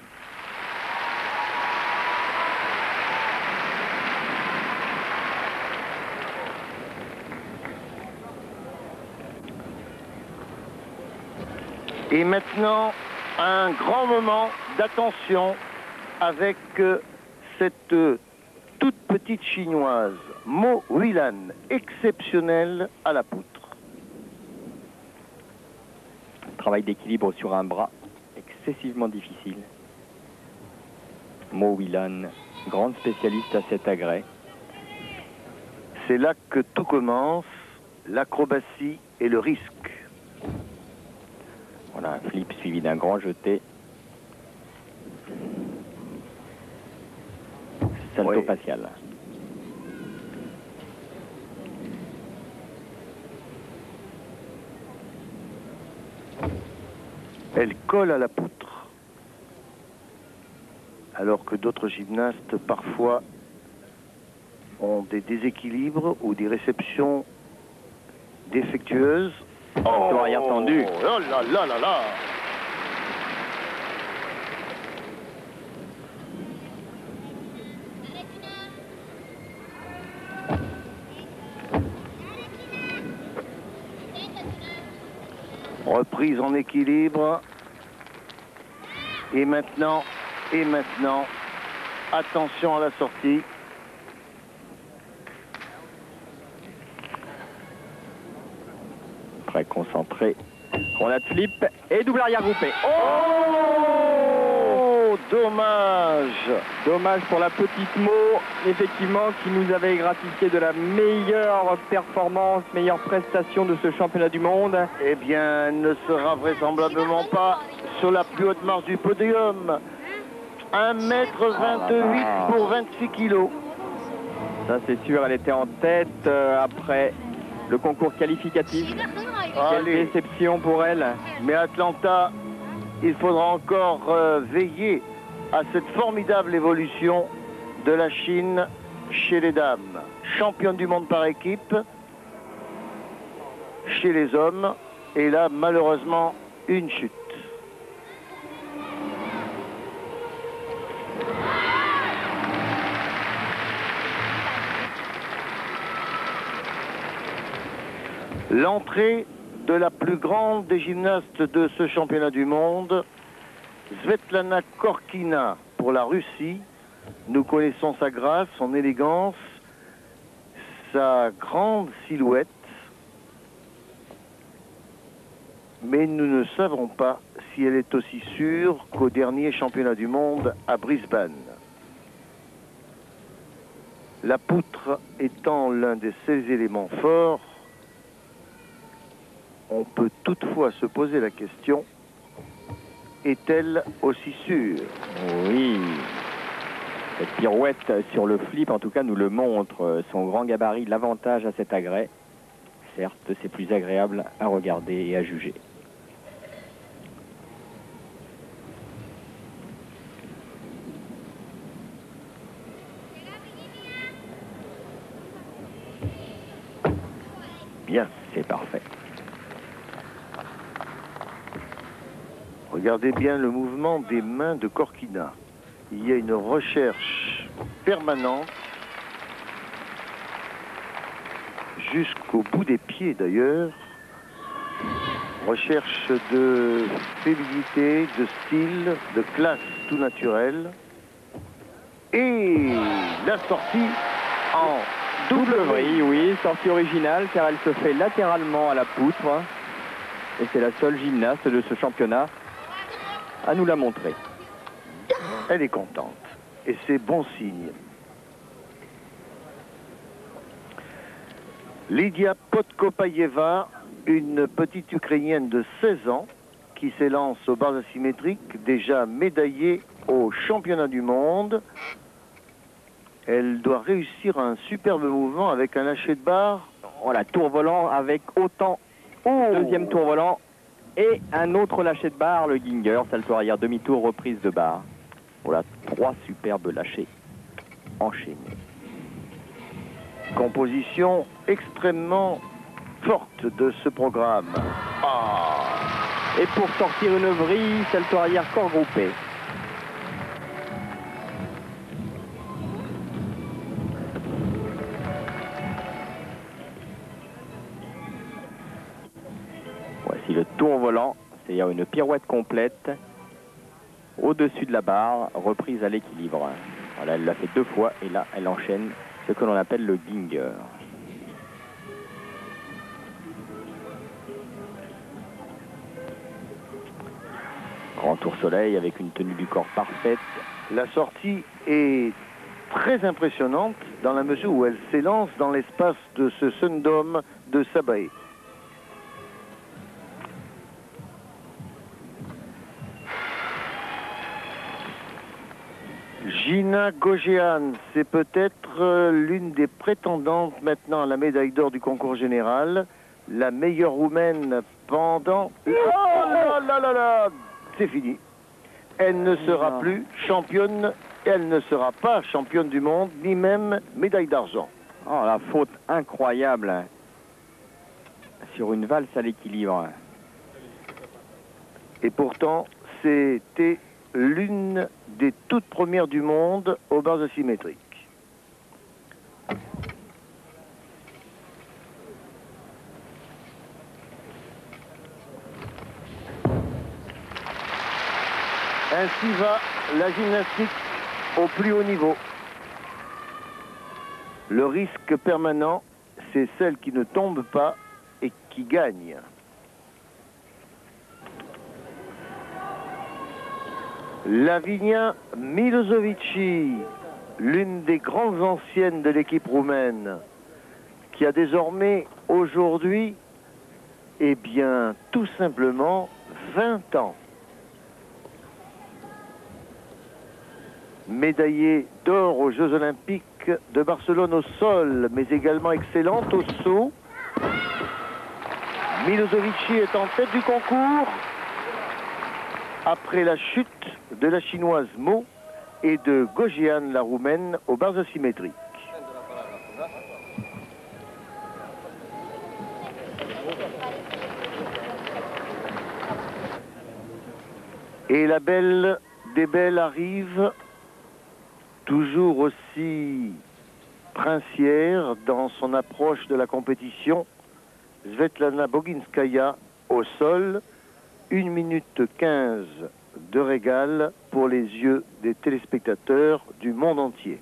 Et maintenant, un grand moment d'attention avec cette toute petite chinoise, Mo Huilan, exceptionnelle à la poutre. Travail d'équilibre sur un bras, excessivement difficile. Mo Huilan, grande spécialiste à cet agrès. C'est là que tout commence, l'acrobatie et le risque. Voilà, un flip suivi d'un grand jeté. Salto Oui. facial. Elle colle à la poutre. Alors que d'autres gymnastes, parfois, ont des déséquilibres ou des réceptions défectueuses. Salto arrière tendu. Oh là là là là! Reprise en équilibre. Et maintenant, attention à la sortie. Très concentré. On a flip et double arrière groupé. Oh! dommage. Dommage pour la petite Mo, effectivement, qui nous avait gratifié de la meilleure performance, meilleure prestation de ce championnat du monde. Eh bien, elle ne sera vraisemblablement pas sur la plus haute marche du podium. 1,28 m pour 26 kilos. Ça, c'est sûr, elle était en tête après le concours qualificatif. Quelle Allez. déception pour elle. Mais Atlanta, il faudra encore veiller à cette formidable évolution de la Chine chez les dames. Championne du monde par équipe, chez les hommes, et là, malheureusement, une chute. L'entrée de la plus grande des gymnastes de ce championnat du monde, Svetlana Korkina pour la Russie. Nous connaissons sa grâce, son élégance, sa grande silhouette. Mais nous ne savons pas si elle est aussi sûre qu'au dernier championnat du monde à Brisbane. La poutre étant l'un de ses éléments forts, on peut toutefois se poser la question, est-elle aussi sûre? Oui. Cette pirouette sur le flip, en tout cas, nous le montre. Son grand gabarit, l'avantage à cet agrès. Certes, c'est plus agréable à regarder et à juger. Bien, c'est parfait. Regardez bien le mouvement des mains de Korkina. Il y a une recherche permanente, jusqu'au bout des pieds d'ailleurs. Recherche de féminité, de style, de classe tout naturelle. Et la sortie en double vrille. Oui, sortie originale, car elle se fait latéralement à la poutre. Et c'est la seule gymnaste de ce championnat à nous la montrer. Elle est contente. Et c'est bon signe. Lydia Podkopayeva, une petite Ukrainienne de 16 ans, qui s'élance aux barres asymétriques, déjà médaillée au championnat du monde. Elle doit réussir un superbe mouvement avec un lâcher de barre. Voilà, tour volant avec autant. Deuxième tour volant. Et un autre lâcher de barre, le Ginger, salto arrière, demi-tour, reprise de barre. Voilà, 3 superbes lâchers enchaînés. Composition extrêmement forte de ce programme. Et pour sortir une vrille, salto arrière, corps groupé. Voici le tour volant, c'est-à-dire une pirouette complète au-dessus de la barre, reprise à l'équilibre. Voilà, elle l'a fait 2 fois et là, elle enchaîne ce que l'on appelle le Ginger. Grand tour soleil avec une tenue du corps parfaite. La sortie est très impressionnante dans la mesure où elle s'élance dans l'espace de ce Sundome de Sabaé. Gina Gojean, c'est peut-être l'une des prétendantes maintenant à la médaille d'or du concours général. La meilleure roumaine pendant... Oh là là là là! C'est fini. Elle ne sera plus championne, elle ne sera pas championne du monde, ni même médaille d'argent. Oh, la faute incroyable sur une valse à l'équilibre. Et pourtant, c'était l'une des toutes premières du monde aux barres asymétriques. Ainsi va la gymnastique au plus haut niveau. Le risque permanent, c'est celle qui ne tombe pas et qui gagne. Lavinia Milosevici, l'une des grandes anciennes de l'équipe roumaine, qui a désormais aujourd'hui, eh bien, tout simplement 20 ans. Médaillée d'or aux Jeux Olympiques de Barcelone au sol, mais également excellente au saut. Milosevici est en tête du concours après la chute de la chinoise Mo et de Gogian, la roumaine, aux barres asymétriques. Et la belle des belles arrive, toujours aussi princière dans son approche de la compétition. Svetlana Boginskaya au sol, 1 minute 15 de régal pour les yeux des téléspectateurs du monde entier.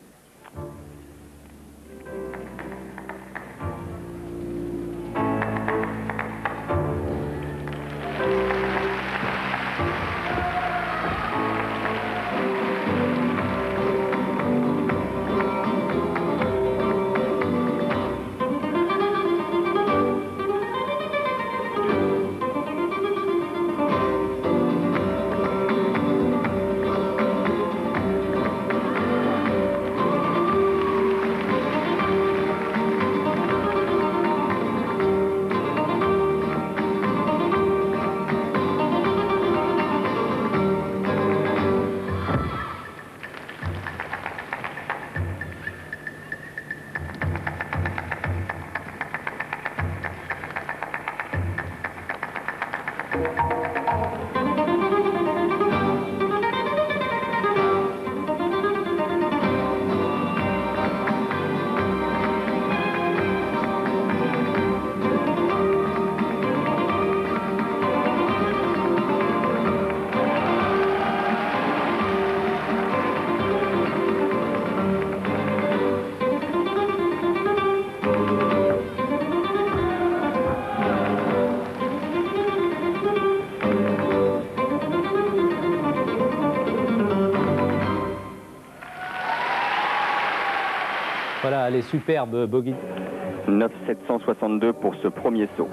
Voilà, elle est superbe, Bogin. 9,762 pour ce premier saut.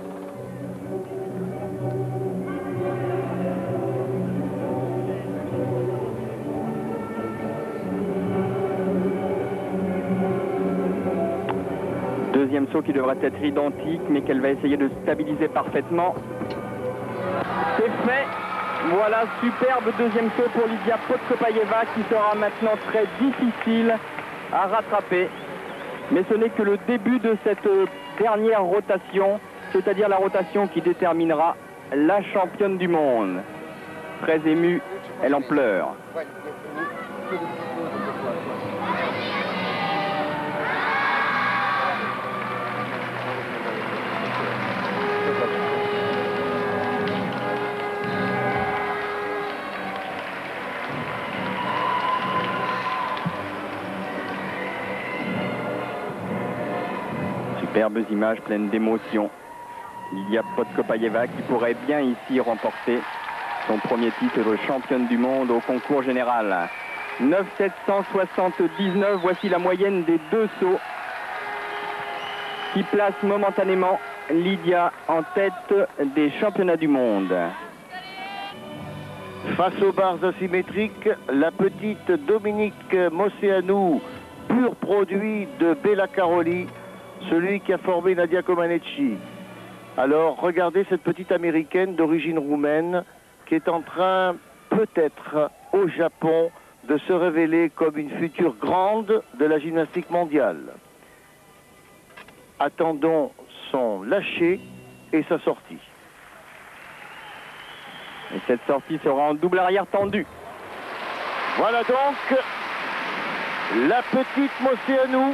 Deuxième saut qui devrait être identique, mais qu'elle va essayer de stabiliser parfaitement. C'est fait. Voilà, superbe deuxième saut pour Lydia Podkopayeva, qui sera maintenant très difficile à rattraper. Mais ce n'est que le début de cette dernière rotation, c'est-à-dire la rotation qui déterminera la championne du monde. Très émue, elle en pleure. Superbes images pleines d'émotion. Lydia Podkopayeva qui pourrait bien ici remporter son premier titre de championne du monde au concours général. 9,779, voici la moyenne des deux sauts qui place momentanément Lydia en tête des championnats du monde. Face aux barres asymétriques, la petite Dominique Moceanu, pur produit de Bella Caroli, celui qui a formé Nadia Comaneci. Alors regardez cette petite américaine d'origine roumaine qui est en train, peut-être au Japon, de se révéler comme une future grande de la gymnastique mondiale. Attendons son lâcher et sa sortie. Et cette sortie sera en double arrière tendu. Voilà donc la petite Moceanu.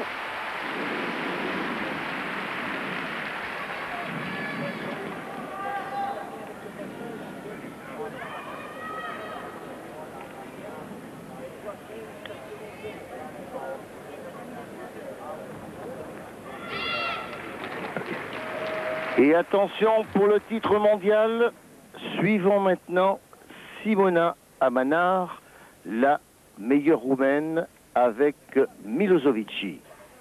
Et attention pour le titre mondial, suivons maintenant Simona Amanar, la meilleure roumaine avec Milosevici.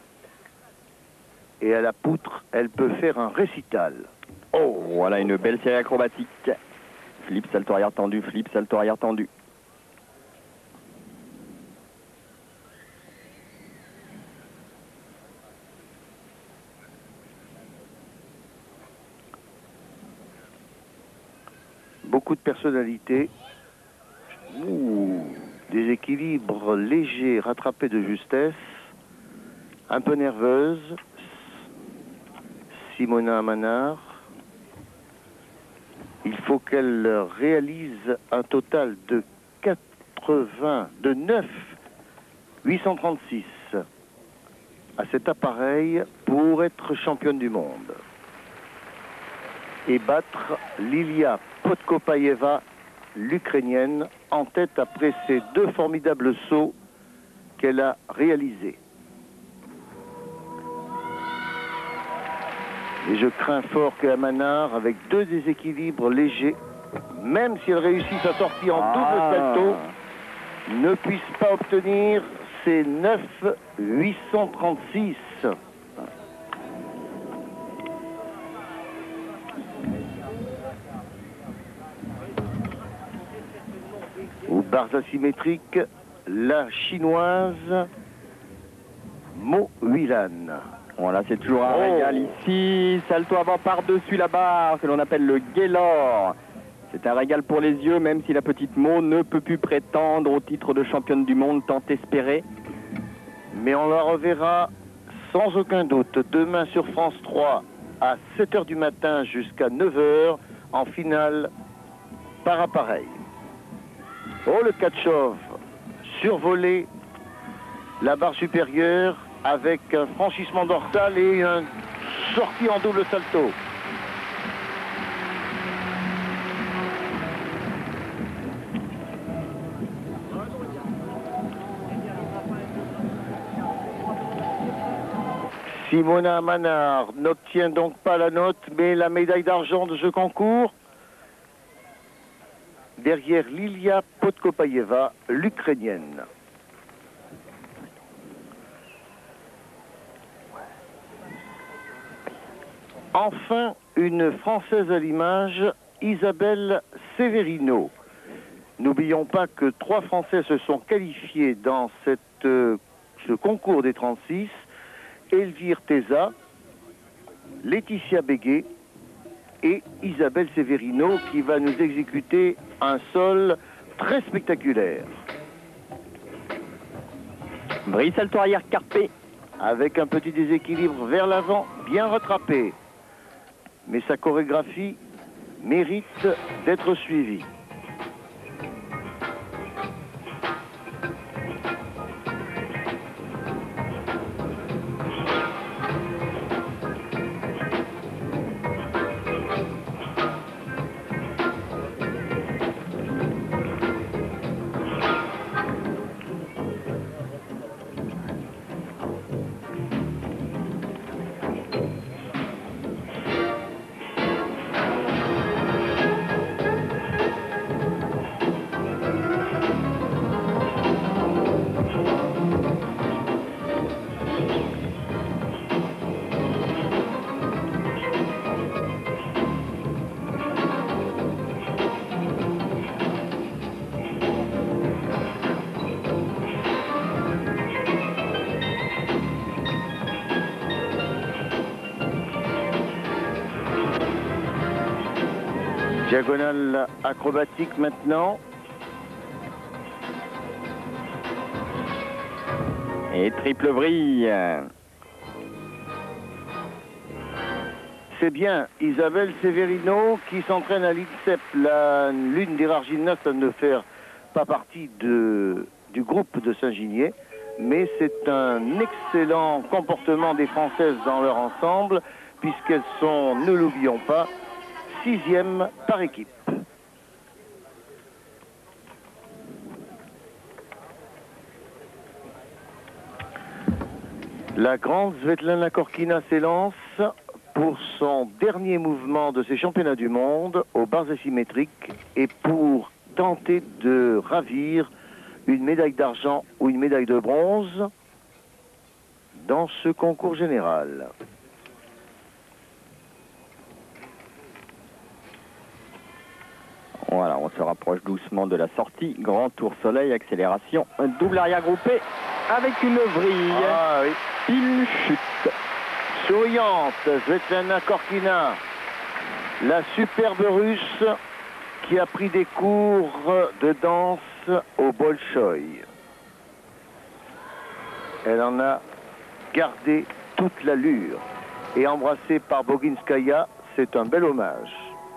Et à la poutre, elle peut faire un récital. Oh, voilà une belle série acrobatique. Flip, salto arrière tendu, flip, salto arrière tendu. Beaucoup de personnalité. Ouh, des équilibres légers, rattrapés de justesse. Un peu nerveuse. Simona Amanard. Il faut qu'elle réalise un total de 9 836 à cet appareil pour être championne du monde. Et battre Lilia Podkopayeva, l'Ukrainienne, en tête après ces deux formidables sauts qu'elle a réalisés. Et je crains fort que Amanard, avec deux déséquilibres légers, même si elle réussit sa sortie en double salto, ne puisse pas obtenir ces 9 836. Aux barres asymétriques, la chinoise Mo Huilan. Voilà, c'est toujours un régal ici. Salto avant par-dessus la barre, que l'on appelle le Gaylord. C'est un régal pour les yeux, même si la petite Mo ne peut plus prétendre au titre de championne du monde tant espéré. Mais on la reverra sans aucun doute demain sur France 3 à 7 h du matin jusqu'à 9 h en finale par appareil. Oh, le Katchov survolé la barre supérieure avec un franchissement dorsal et une sortie en double salto. Simona Amanard n'obtient donc pas la note, mais la médaille d'argent de ce concours. Derrière Lilia Podkopayeva, l'Ukrainienne. Enfin, une Française à l'image, Isabelle Severino. N'oublions pas que 3 Français se sont qualifiés dans ce concours des 36. Elvire Teza, Laetitia Béguet et Isabelle Severino qui va nous exécuter un sol très spectaculaire. Brise salto arrière carpé. Avec un petit déséquilibre vers l'avant, bien rattrapé. Mais sa chorégraphie mérite d'être suivie. Diagonale acrobatique maintenant. Et triple vrille. C'est bien Isabelle Severino qui s'entraîne à l'INSEP. L'une des rares gymnastes à ne faire pas partie du groupe de Saint-Ginier. Mais c'est un excellent comportement des Françaises dans leur ensemble, puisqu'elles sont, ne l'oublions pas, 6e par équipe. La grande Svetlana Korkina s'élance pour son dernier mouvement de ces championnats du monde aux barres asymétriques et pour tenter de ravir une médaille d'argent ou une médaille de bronze dans ce concours général. Voilà, on se rapproche doucement de la sortie. Grand tour soleil, accélération, un double arrière groupé avec une vrille. Ah oui. Pile chute. Souriante, Svetlana Korkina, la superbe russe qui a pris des cours de danse au Bolchoï. Elle en a gardé toute l'allure. Et embrassée par Boginskaya, c'est un bel hommage.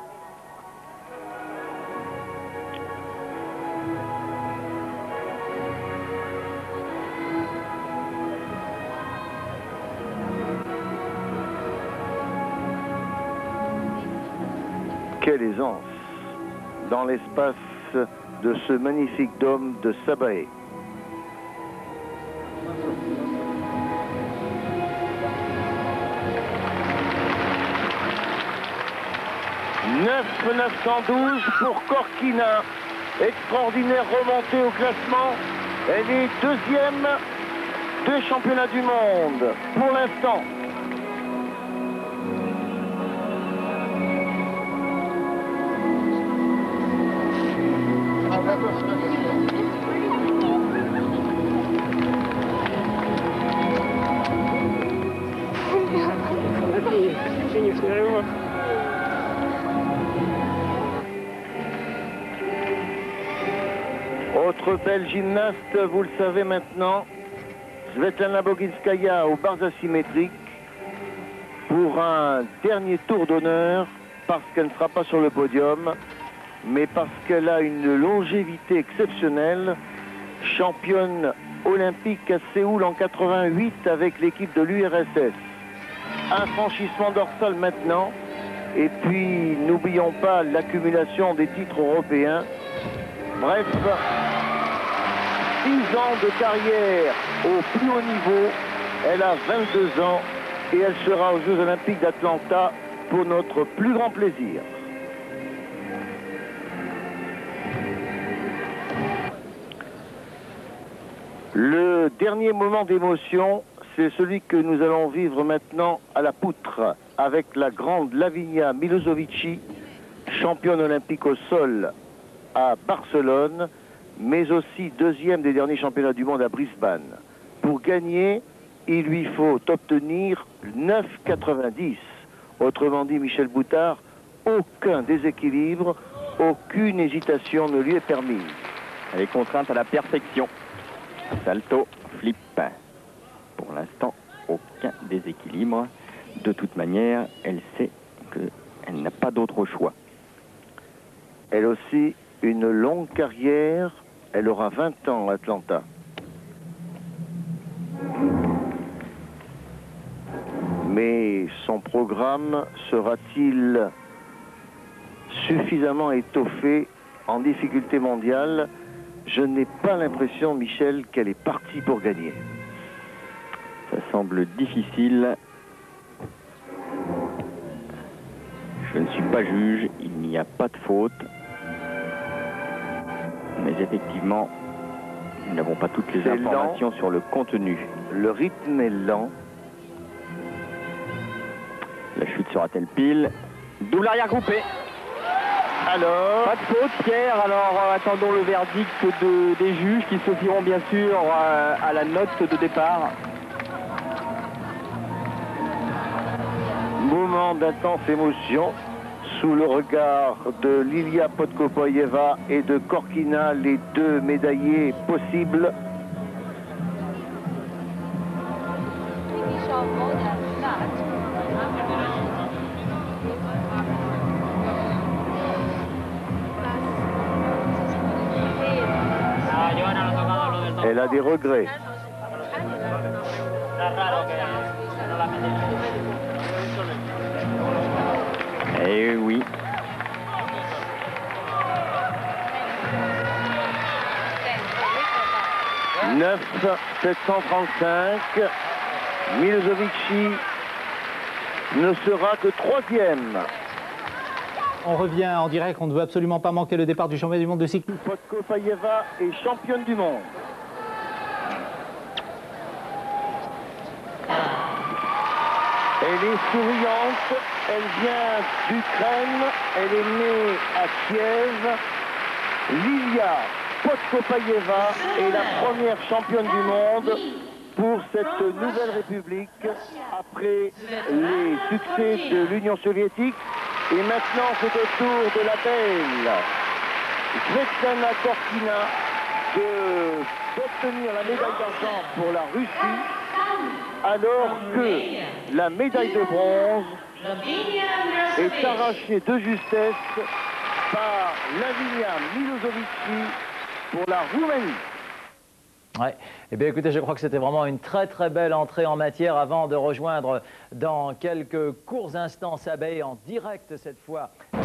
Quelle aisance dans l'espace de ce magnifique dôme de Sabaé. « 9,912 pour Korkina. Extraordinaire remontée au classement. Elle est deuxième des championnats du monde pour l'instant. Autre belle gymnaste, vous le savez maintenant, Svetlana Boginskaya aux barres asymétriques pour un dernier tour d'honneur parce qu'elle ne sera pas sur le podium, mais parce qu'elle a une longévité exceptionnelle, championne olympique à Séoul en 88 avec l'équipe de l'URSS. Un franchissement dorsal maintenant, et puis n'oublions pas l'accumulation des titres européens. Bref, 6 ans de carrière au plus haut niveau, elle a 22 ans et elle sera aux Jeux Olympiques d'Atlanta pour notre plus grand plaisir. Le dernier moment d'émotion, c'est celui que nous allons vivre maintenant à la poutre avec la grande Lavinia Milošević, championne olympique au sol à Barcelone, mais aussi deuxième des derniers championnats du monde à Brisbane. Pour gagner, il lui faut obtenir 9,90. Autrement dit, Michel Boutard, aucun déséquilibre, aucune hésitation ne lui est permise. Elle est contrainte à la perfection. Salto, flip. Pour l'instant, aucun déséquilibre. De toute manière, elle sait qu'elle n'a pas d'autre choix. Elle aussi, une longue carrière. Elle aura 20 ans à Atlanta. Mais son programme sera-t-il suffisamment étoffé en difficulté mondiale? Je n'ai pas l'impression, Michel, qu'elle est partie pour gagner. Ça semble difficile. Je ne suis pas juge, il n'y a pas de faute. Mais effectivement, nous n'avons pas toutes les informations sur le contenu. Le rythme est lent. La chute sera-t-elle pile? Double arrière groupé. Alors, pas de faute, Pierre. Alors attendons le verdict des juges qui se fieront bien sûr à la note de départ. Moment d'intense émotion sous le regard de Lilia Podkopoyeva et de Korkina, les deux médaillés possibles. Elle a des regrets. Eh oui. « 9,735. Milošević ne sera que troisième. On revient en direct, on ne veut absolument pas manquer le départ du championnat du monde de cyclisme. Podkopayeva est championne du monde. Elle est souriante, elle vient d'Ukraine, elle est née à Kiev. Lilia Podkopayeva est la première championne du monde pour cette nouvelle république après les succès de l'Union soviétique. Et maintenant, c'est au tour de la belle Svetlana Korkina d'obtenir la médaille d'argent pour la Russie, alors que la médaille de bronze est arrachée de justesse par Lavinia Milozovici pour la Roumanie. Ouais. Eh bien écoutez, je crois que c'était vraiment une très très belle entrée en matière avant de rejoindre dans quelques courts instants Sabé en direct cette fois.